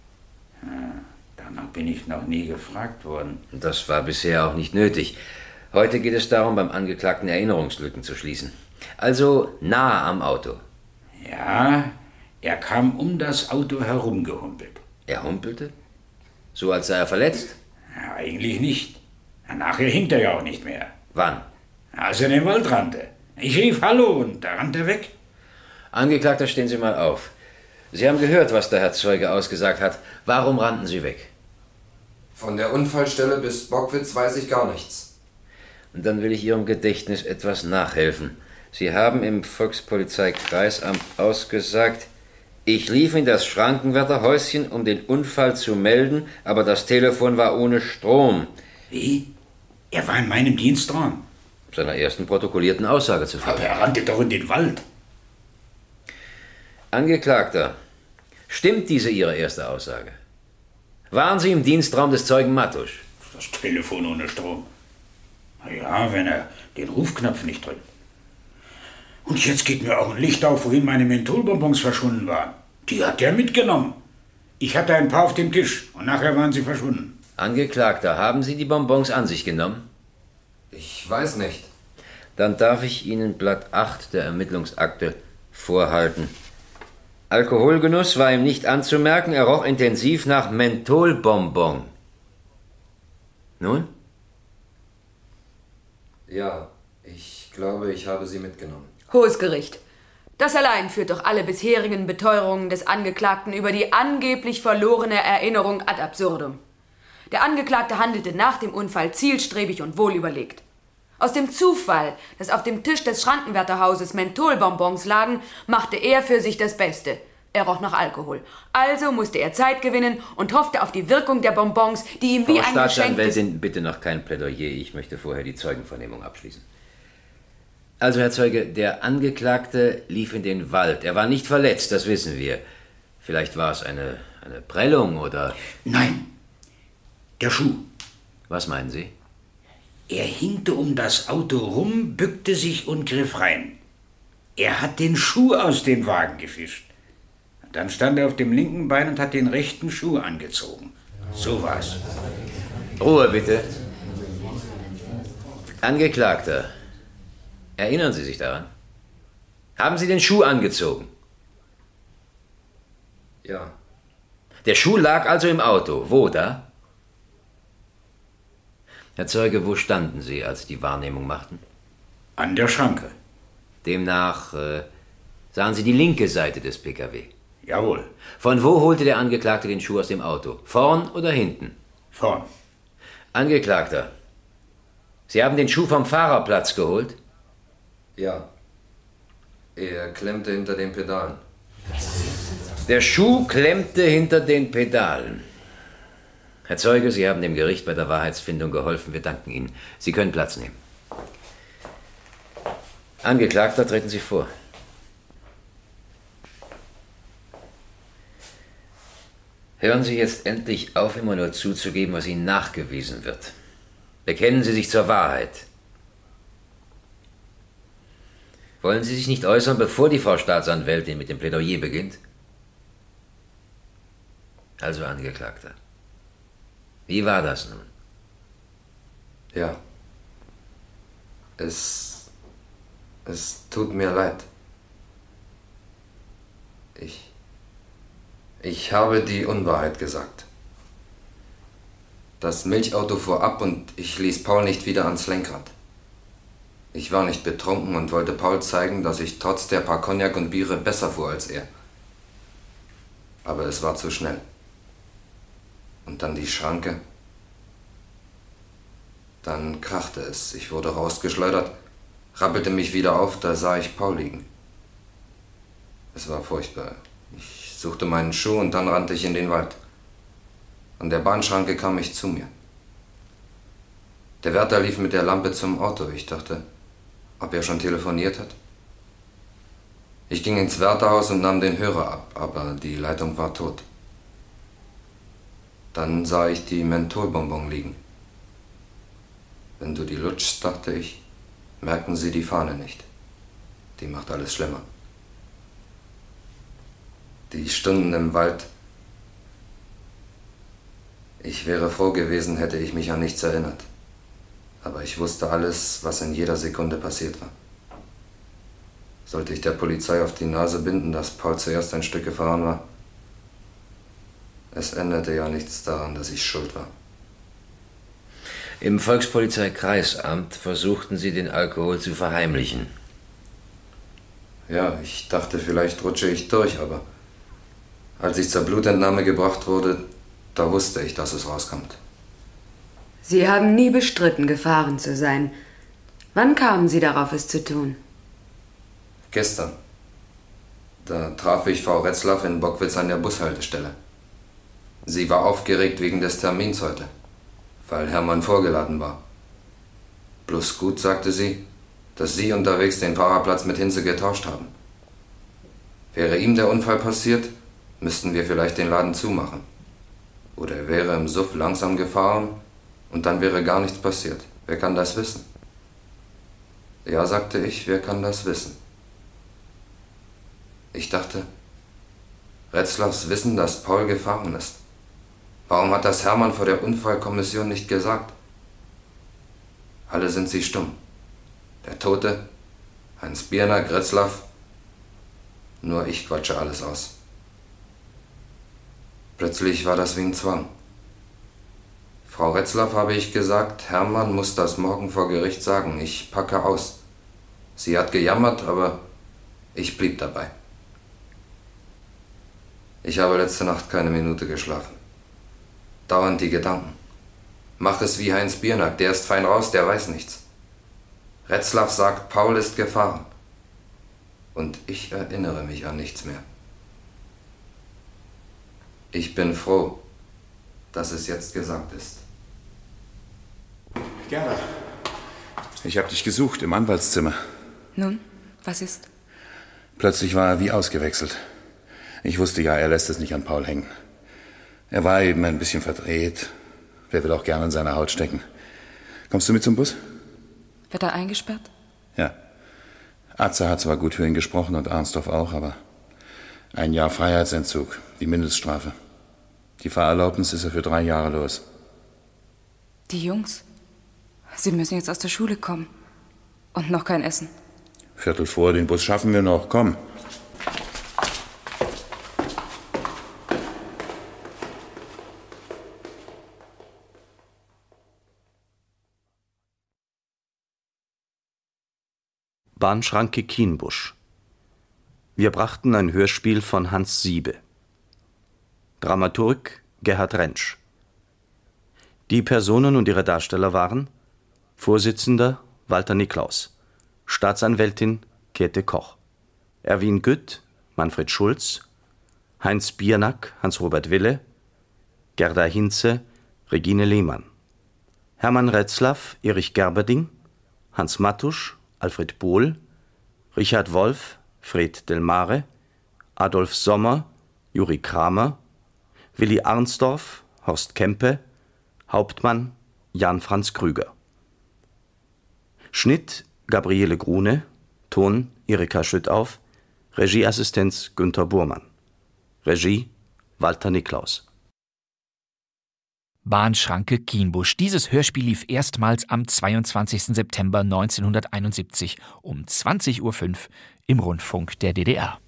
Danach bin ich noch nie gefragt worden. Das war bisher auch nicht nötig. Heute geht es darum, beim Angeklagten Erinnerungslücken zu schließen. Also nah am Auto. Ja, er kam um das Auto herumgehumpelt. Er humpelte? So als sei er verletzt? Ja, eigentlich nicht. Nachher hinkt er ja auch nicht mehr. Wann? Als er in den Wald rannte. Ich rief Hallo und da rannte er weg. Angeklagter, stehen Sie mal auf. Sie haben gehört, was der Herr Zeuge ausgesagt hat. Warum rannten Sie weg? Von der Unfallstelle bis Bockwitz weiß ich gar nichts. Und dann will ich Ihrem Gedächtnis etwas nachhelfen. Sie haben im Volkspolizeikreisamt ausgesagt, ich lief in das Schrankenwärterhäuschen, um den Unfall zu melden, aber das Telefon war ohne Strom. Wie? Er war in meinem Dienstraum. Seiner ersten protokollierten Aussage zufolge. Aber er rannte doch in den Wald. Angeklagter, stimmt diese Ihre erste Aussage? Waren Sie im Dienstraum des Zeugen Mattusch? Das Telefon ohne Strom. Na ja, wenn er den Rufknopf nicht drückt. Und jetzt geht mir auch ein Licht auf, wohin meine Mentholbonbons verschwunden waren. Die hat er mitgenommen. Ich hatte ein paar auf dem Tisch und nachher waren sie verschwunden. Angeklagter, haben Sie die Bonbons an sich genommen? Ich weiß nicht. Dann darf ich Ihnen Blatt 8 der Ermittlungsakte vorhalten. Alkoholgenuss war ihm nicht anzumerken, er roch intensiv nach Mentholbonbon. Nun? Ja, ich glaube, ich habe sie mitgenommen. Hohes Gericht. Das allein führt doch alle bisherigen Beteuerungen des Angeklagten über die angeblich verlorene Erinnerung ad absurdum. Der Angeklagte handelte nach dem Unfall zielstrebig und wohlüberlegt. Aus dem Zufall, dass auf dem Tisch des Schrankenwärterhauses Mentholbonbons lagen, machte er für sich das Beste. Er roch nach Alkohol. Also musste er Zeit gewinnen und hoffte auf die Wirkung der Bonbons, die ihm wie ein Geschenk... Staatsanwältin, bitte noch kein Plädoyer. Ich möchte vorher die Zeugenvernehmung abschließen. Also, Herr Zeuge, der Angeklagte lief in den Wald. Er war nicht verletzt, das wissen wir. Vielleicht war es eine Prellung oder... Nein, der Schuh. Was meinen Sie? Er hinkte um das Auto rum, bückte sich und griff rein. Er hat den Schuh aus dem Wagen gefischt. Dann stand er auf dem linken Bein und hat den rechten Schuh angezogen. So war's. Ruhe, bitte. Angeklagter, erinnern Sie sich daran? Haben Sie den Schuh angezogen? Ja. Der Schuh lag also im Auto. Wo da? Herr Zeuge, wo standen Sie, als Sie die Wahrnehmung machten? An der Schranke. Demnach sahen Sie die linke Seite des PKW. Jawohl. Von wo holte der Angeklagte den Schuh aus dem Auto? Vorn oder hinten? Vorn. Angeklagter, Sie haben den Schuh vom Fahrerplatz geholt? Ja. Er klemmte hinter den Pedalen. Der Schuh klemmte hinter den Pedalen. Herr Zeuge, Sie haben dem Gericht bei der Wahrheitsfindung geholfen. Wir danken Ihnen. Sie können Platz nehmen. Angeklagter, treten Sie vor. Hören Sie jetzt endlich auf, immer nur zuzugeben, was Ihnen nachgewiesen wird. Bekennen Sie sich zur Wahrheit. Wollen Sie sich nicht äußern, bevor die Frau Staatsanwältin mit dem Plädoyer beginnt? Also, Angeklagter, wie war das nun? Ja. Es tut mir leid. Ich habe die Unwahrheit gesagt. Das Milchauto fuhr ab und ich ließ Paul nicht wieder ans Lenkrad. Ich war nicht betrunken und wollte Paul zeigen, dass ich trotz der paar Cognac und Biere besser fuhr als er. Aber es war zu schnell. Und dann die Schranke. Dann krachte es. Ich wurde rausgeschleudert, rappelte mich wieder auf, da sah ich Paul liegen. Es war furchtbar. Ich suchte meinen Schuh und dann rannte ich in den Wald. An der Bahnschranke kam ich zu mir. Der Wärter lief mit der Lampe zum Auto. Ich dachte, ob er schon telefoniert hat. Ich ging ins Wärterhaus und nahm den Hörer ab, aber die Leitung war tot. Dann sah ich die Mentholbonbon liegen. Wenn du die lutschst, dachte ich, merken sie die Fahne nicht. Die macht alles schlimmer. Die Stunden im Wald. Ich wäre froh gewesen, hätte ich mich an nichts erinnert. Aber ich wusste alles, was in jeder Sekunde passiert war. Sollte ich der Polizei auf die Nase binden, dass Paul zuerst ein Stück gefahren war? Es änderte ja nichts daran, dass ich schuld war. Im Volkspolizeikreisamt versuchten Sie, den Alkohol zu verheimlichen. Ja, ich dachte, vielleicht rutsche ich durch, aber als ich zur Blutentnahme gebracht wurde, da wusste ich, dass es rauskommt. Sie haben nie bestritten, gefahren zu sein. Wann kamen Sie darauf, es zu tun? Gestern. Da traf ich Frau Retzlaff in Bockwitz an der Bushaltestelle. Sie war aufgeregt wegen des Termins heute, weil Hermann vorgeladen war. Bloß gut, sagte sie, dass Sie unterwegs den Fahrerplatz mit Hinze getauscht haben. Wäre ihm der Unfall passiert, müssten wir vielleicht den Laden zumachen. Oder er wäre im Suff langsam gefahren und dann wäre gar nichts passiert. Wer kann das wissen? Ja, sagte ich, wer kann das wissen? Ich dachte, Retzlaffs wissen, dass Paul gefahren ist. Warum hat das Hermann vor der Unfallkommission nicht gesagt? Alle sind sie stumm. der Tote, Heinz Biernack, Retzlaff. Nur ich quatsche alles aus. Plötzlich war das wie ein Zwang. Frau Retzlaff habe ich gesagt, Hermann muss das morgen vor Gericht sagen, ich packe aus. Sie hat gejammert, aber ich blieb dabei. Ich habe letzte Nacht keine Minute geschlafen. Dauernd die Gedanken. Macht es wie Heinz Biernack, der ist fein raus, der weiß nichts. Retzlaff sagt, Paul ist gefahren. Und ich erinnere mich an nichts mehr. Ich bin froh, dass es jetzt gesagt ist. Gerda, ich habe dich gesucht im Anwaltszimmer. Nun, was ist? Plötzlich war er wie ausgewechselt. Ich wusste ja, er lässt es nicht an Paul hängen. Er war eben ein bisschen verdreht. Wer will auch gerne in seiner Haut stecken? Kommst du mit zum Bus? Wird er eingesperrt? Ja. Atze hat zwar gut für ihn gesprochen und Arnsdorf auch, aber 1 Jahr Freiheitsentzug, die Mindeststrafe. Die Fahrerlaubnis ist er für 3 Jahre los. Die Jungs? Sie müssen jetzt aus der Schule kommen. Und noch kein Essen. 15:15, den Bus schaffen wir noch. Komm. Bahnschranke Kienbusch. Wir brachten ein Hörspiel von Hans Siebe. Dramaturg Gerhard Rentsch. Die Personen und ihre Darsteller waren Vorsitzender Walter Niklaus, Staatsanwältin Käthe Koch, Erwin Gütt Manfred Schulz, Heinz Biernack Hans-Robert Wille, Gerda Hinze Regine Lehmann, Hermann Retzlaff Erich Gerberding, Hans Mattusch Alfred Bohl, Richard Wolf Fred Delmare, Adolf Sommer Juri Kramer, Willi Arnsdorf Horst Kempe, Hauptmann Jan Franz Krüger. Schnitt Gabriele Grune, Ton Erika Schüttauf, Regieassistenz Günter Burmann. Regie Walter Niklaus. Bahnschranke Kienbusch. Dieses Hörspiel lief erstmals am 22. September 1971 um 20:05 Uhr im Rundfunk der DDR.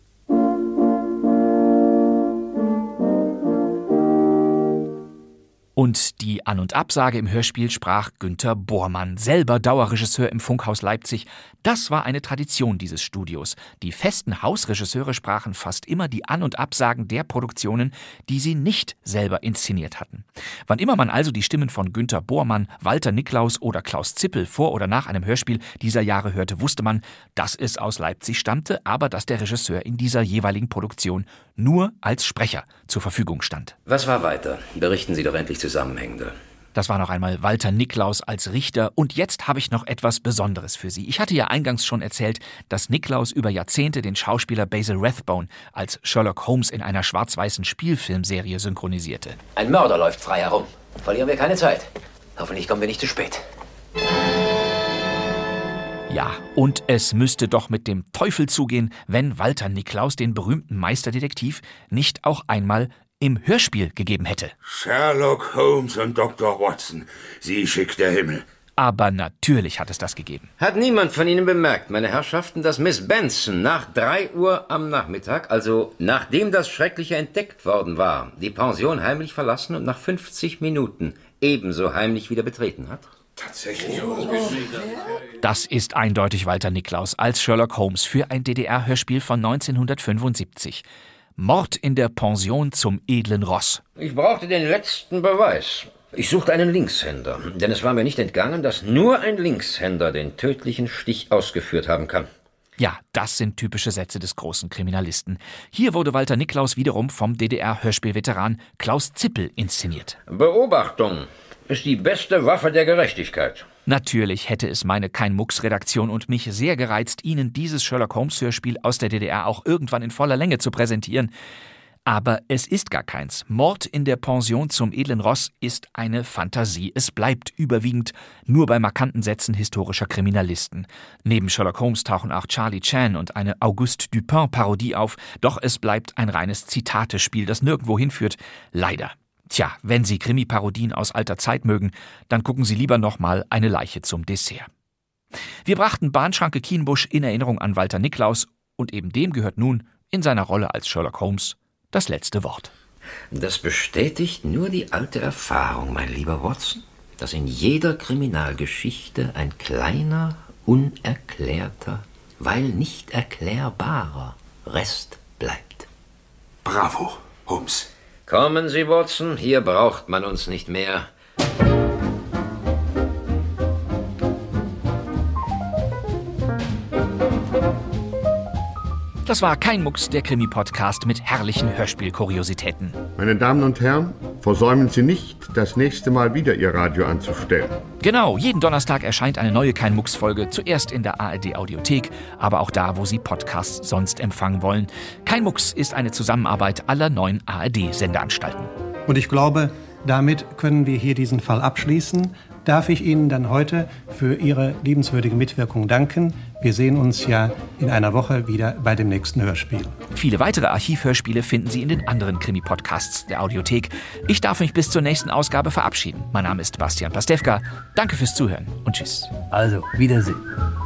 Und die An- und Absage im Hörspiel sprach Günter Bormann, selber Dauerregisseur im Funkhaus Leipzig. Das war eine Tradition dieses Studios. Die festen Hausregisseure sprachen fast immer die An- und Absagen der Produktionen, die sie nicht selber inszeniert hatten. Wann immer man also die Stimmen von Günter Bormann, Walter Niklaus oder Klaus Zippel vor oder nach einem Hörspiel dieser Jahre hörte, wusste man, dass es aus Leipzig stammte, aber dass der Regisseur in dieser jeweiligen Produktion nur als Sprecher zur Verfügung stand. Was war weiter? Berichten Sie doch endlich zusammenhängender. Das war noch einmal Walter Niklaus als Richter. Und jetzt habe ich noch etwas Besonderes für Sie. Ich hatte ja eingangs schon erzählt, dass Niklaus über Jahrzehnte den Schauspieler Basil Rathbone als Sherlock Holmes in einer schwarz-weißen Spielfilmserie synchronisierte. Ein Mörder läuft frei herum. Verlieren wir keine Zeit. Hoffentlich kommen wir nicht zu spät. Ja, und es müsste doch mit dem Teufel zugehen, wenn Walter Niklaus den berühmten Meisterdetektiv nicht auch einmal im Hörspiel gegeben hätte. Sherlock Holmes und Dr. Watson, Sie schickt der Himmel. Aber natürlich hat es das gegeben. Hat niemand von Ihnen bemerkt, meine Herrschaften, dass Miss Benson nach 3 Uhr am Nachmittag, also nachdem das Schreckliche entdeckt worden war, die Pension heimlich verlassen und nach 50 Minuten ebenso heimlich wieder betreten hat? Tatsächlich. Das ist eindeutig Walter Niklaus als Sherlock Holmes für ein DDR-Hörspiel von 1975. Mord in der Pension zum edlen Ross. Ich brauchte den letzten Beweis. Ich suchte einen Linkshänder, denn es war mir nicht entgangen, dass nur ein Linkshänder den tödlichen Stich ausgeführt haben kann. Ja, das sind typische Sätze des großen Kriminalisten. Hier wurde Walter Niklaus wiederum vom DDR-Hörspielveteran Klaus Zippel inszeniert. Beobachtung ist die beste Waffe der Gerechtigkeit. Natürlich hätte es meine Kein-Mucks-Redaktion und mich sehr gereizt, Ihnen dieses Sherlock-Holmes-Hörspiel aus der DDR auch irgendwann in voller Länge zu präsentieren. Aber es ist gar keins. Mord in der Pension zum edlen Ross ist eine Fantasie. Es bleibt überwiegend nur bei markanten Sätzen historischer Kriminalisten. Neben Sherlock Holmes tauchen auch Charlie Chan und eine Auguste Dupin-Parodie auf. Doch es bleibt ein reines Zitatespiel, das nirgendwo hinführt. Leider. Tja, wenn Sie Krimi-Parodien aus alter Zeit mögen, dann gucken Sie lieber noch mal Eine Leiche zum Dessert. Wir brachten Bahnschranke Kienbusch in Erinnerung an Walter Niklaus und eben dem gehört nun in seiner Rolle als Sherlock Holmes das letzte Wort. Das bestätigt nur die alte Erfahrung, mein lieber Watson, dass in jeder Kriminalgeschichte ein kleiner, unerklärter, weil nicht erklärbarer Rest bleibt. Bravo, Holmes. Kommen Sie, Watson, hier braucht man uns nicht mehr. Das war Kein Mucks, der Krimi-Podcast mit herrlichen Hörspielkuriositäten. Meine Damen und Herren, versäumen Sie nicht, das nächste Mal wieder Ihr Radio anzustellen. Genau, jeden Donnerstag erscheint eine neue Kein Mucks-Folge, zuerst in der ARD-Audiothek, aber auch da, wo Sie Podcasts sonst empfangen wollen. Kein Mucks ist eine Zusammenarbeit aller 9 ARD-Sendeanstalten. Und ich glaube, damit können wir hier diesen Fall abschließen. Darf ich Ihnen dann heute für Ihre liebenswürdige Mitwirkung danken. Wir sehen uns ja in einer Woche wieder bei dem nächsten Hörspiel. Viele weitere Archivhörspiele finden Sie in den anderen Krimi-Podcasts der Audiothek. Ich darf mich bis zur nächsten Ausgabe verabschieden. Mein Name ist Bastian Pastewka. Danke fürs Zuhören und tschüss. Also, Wiedersehen.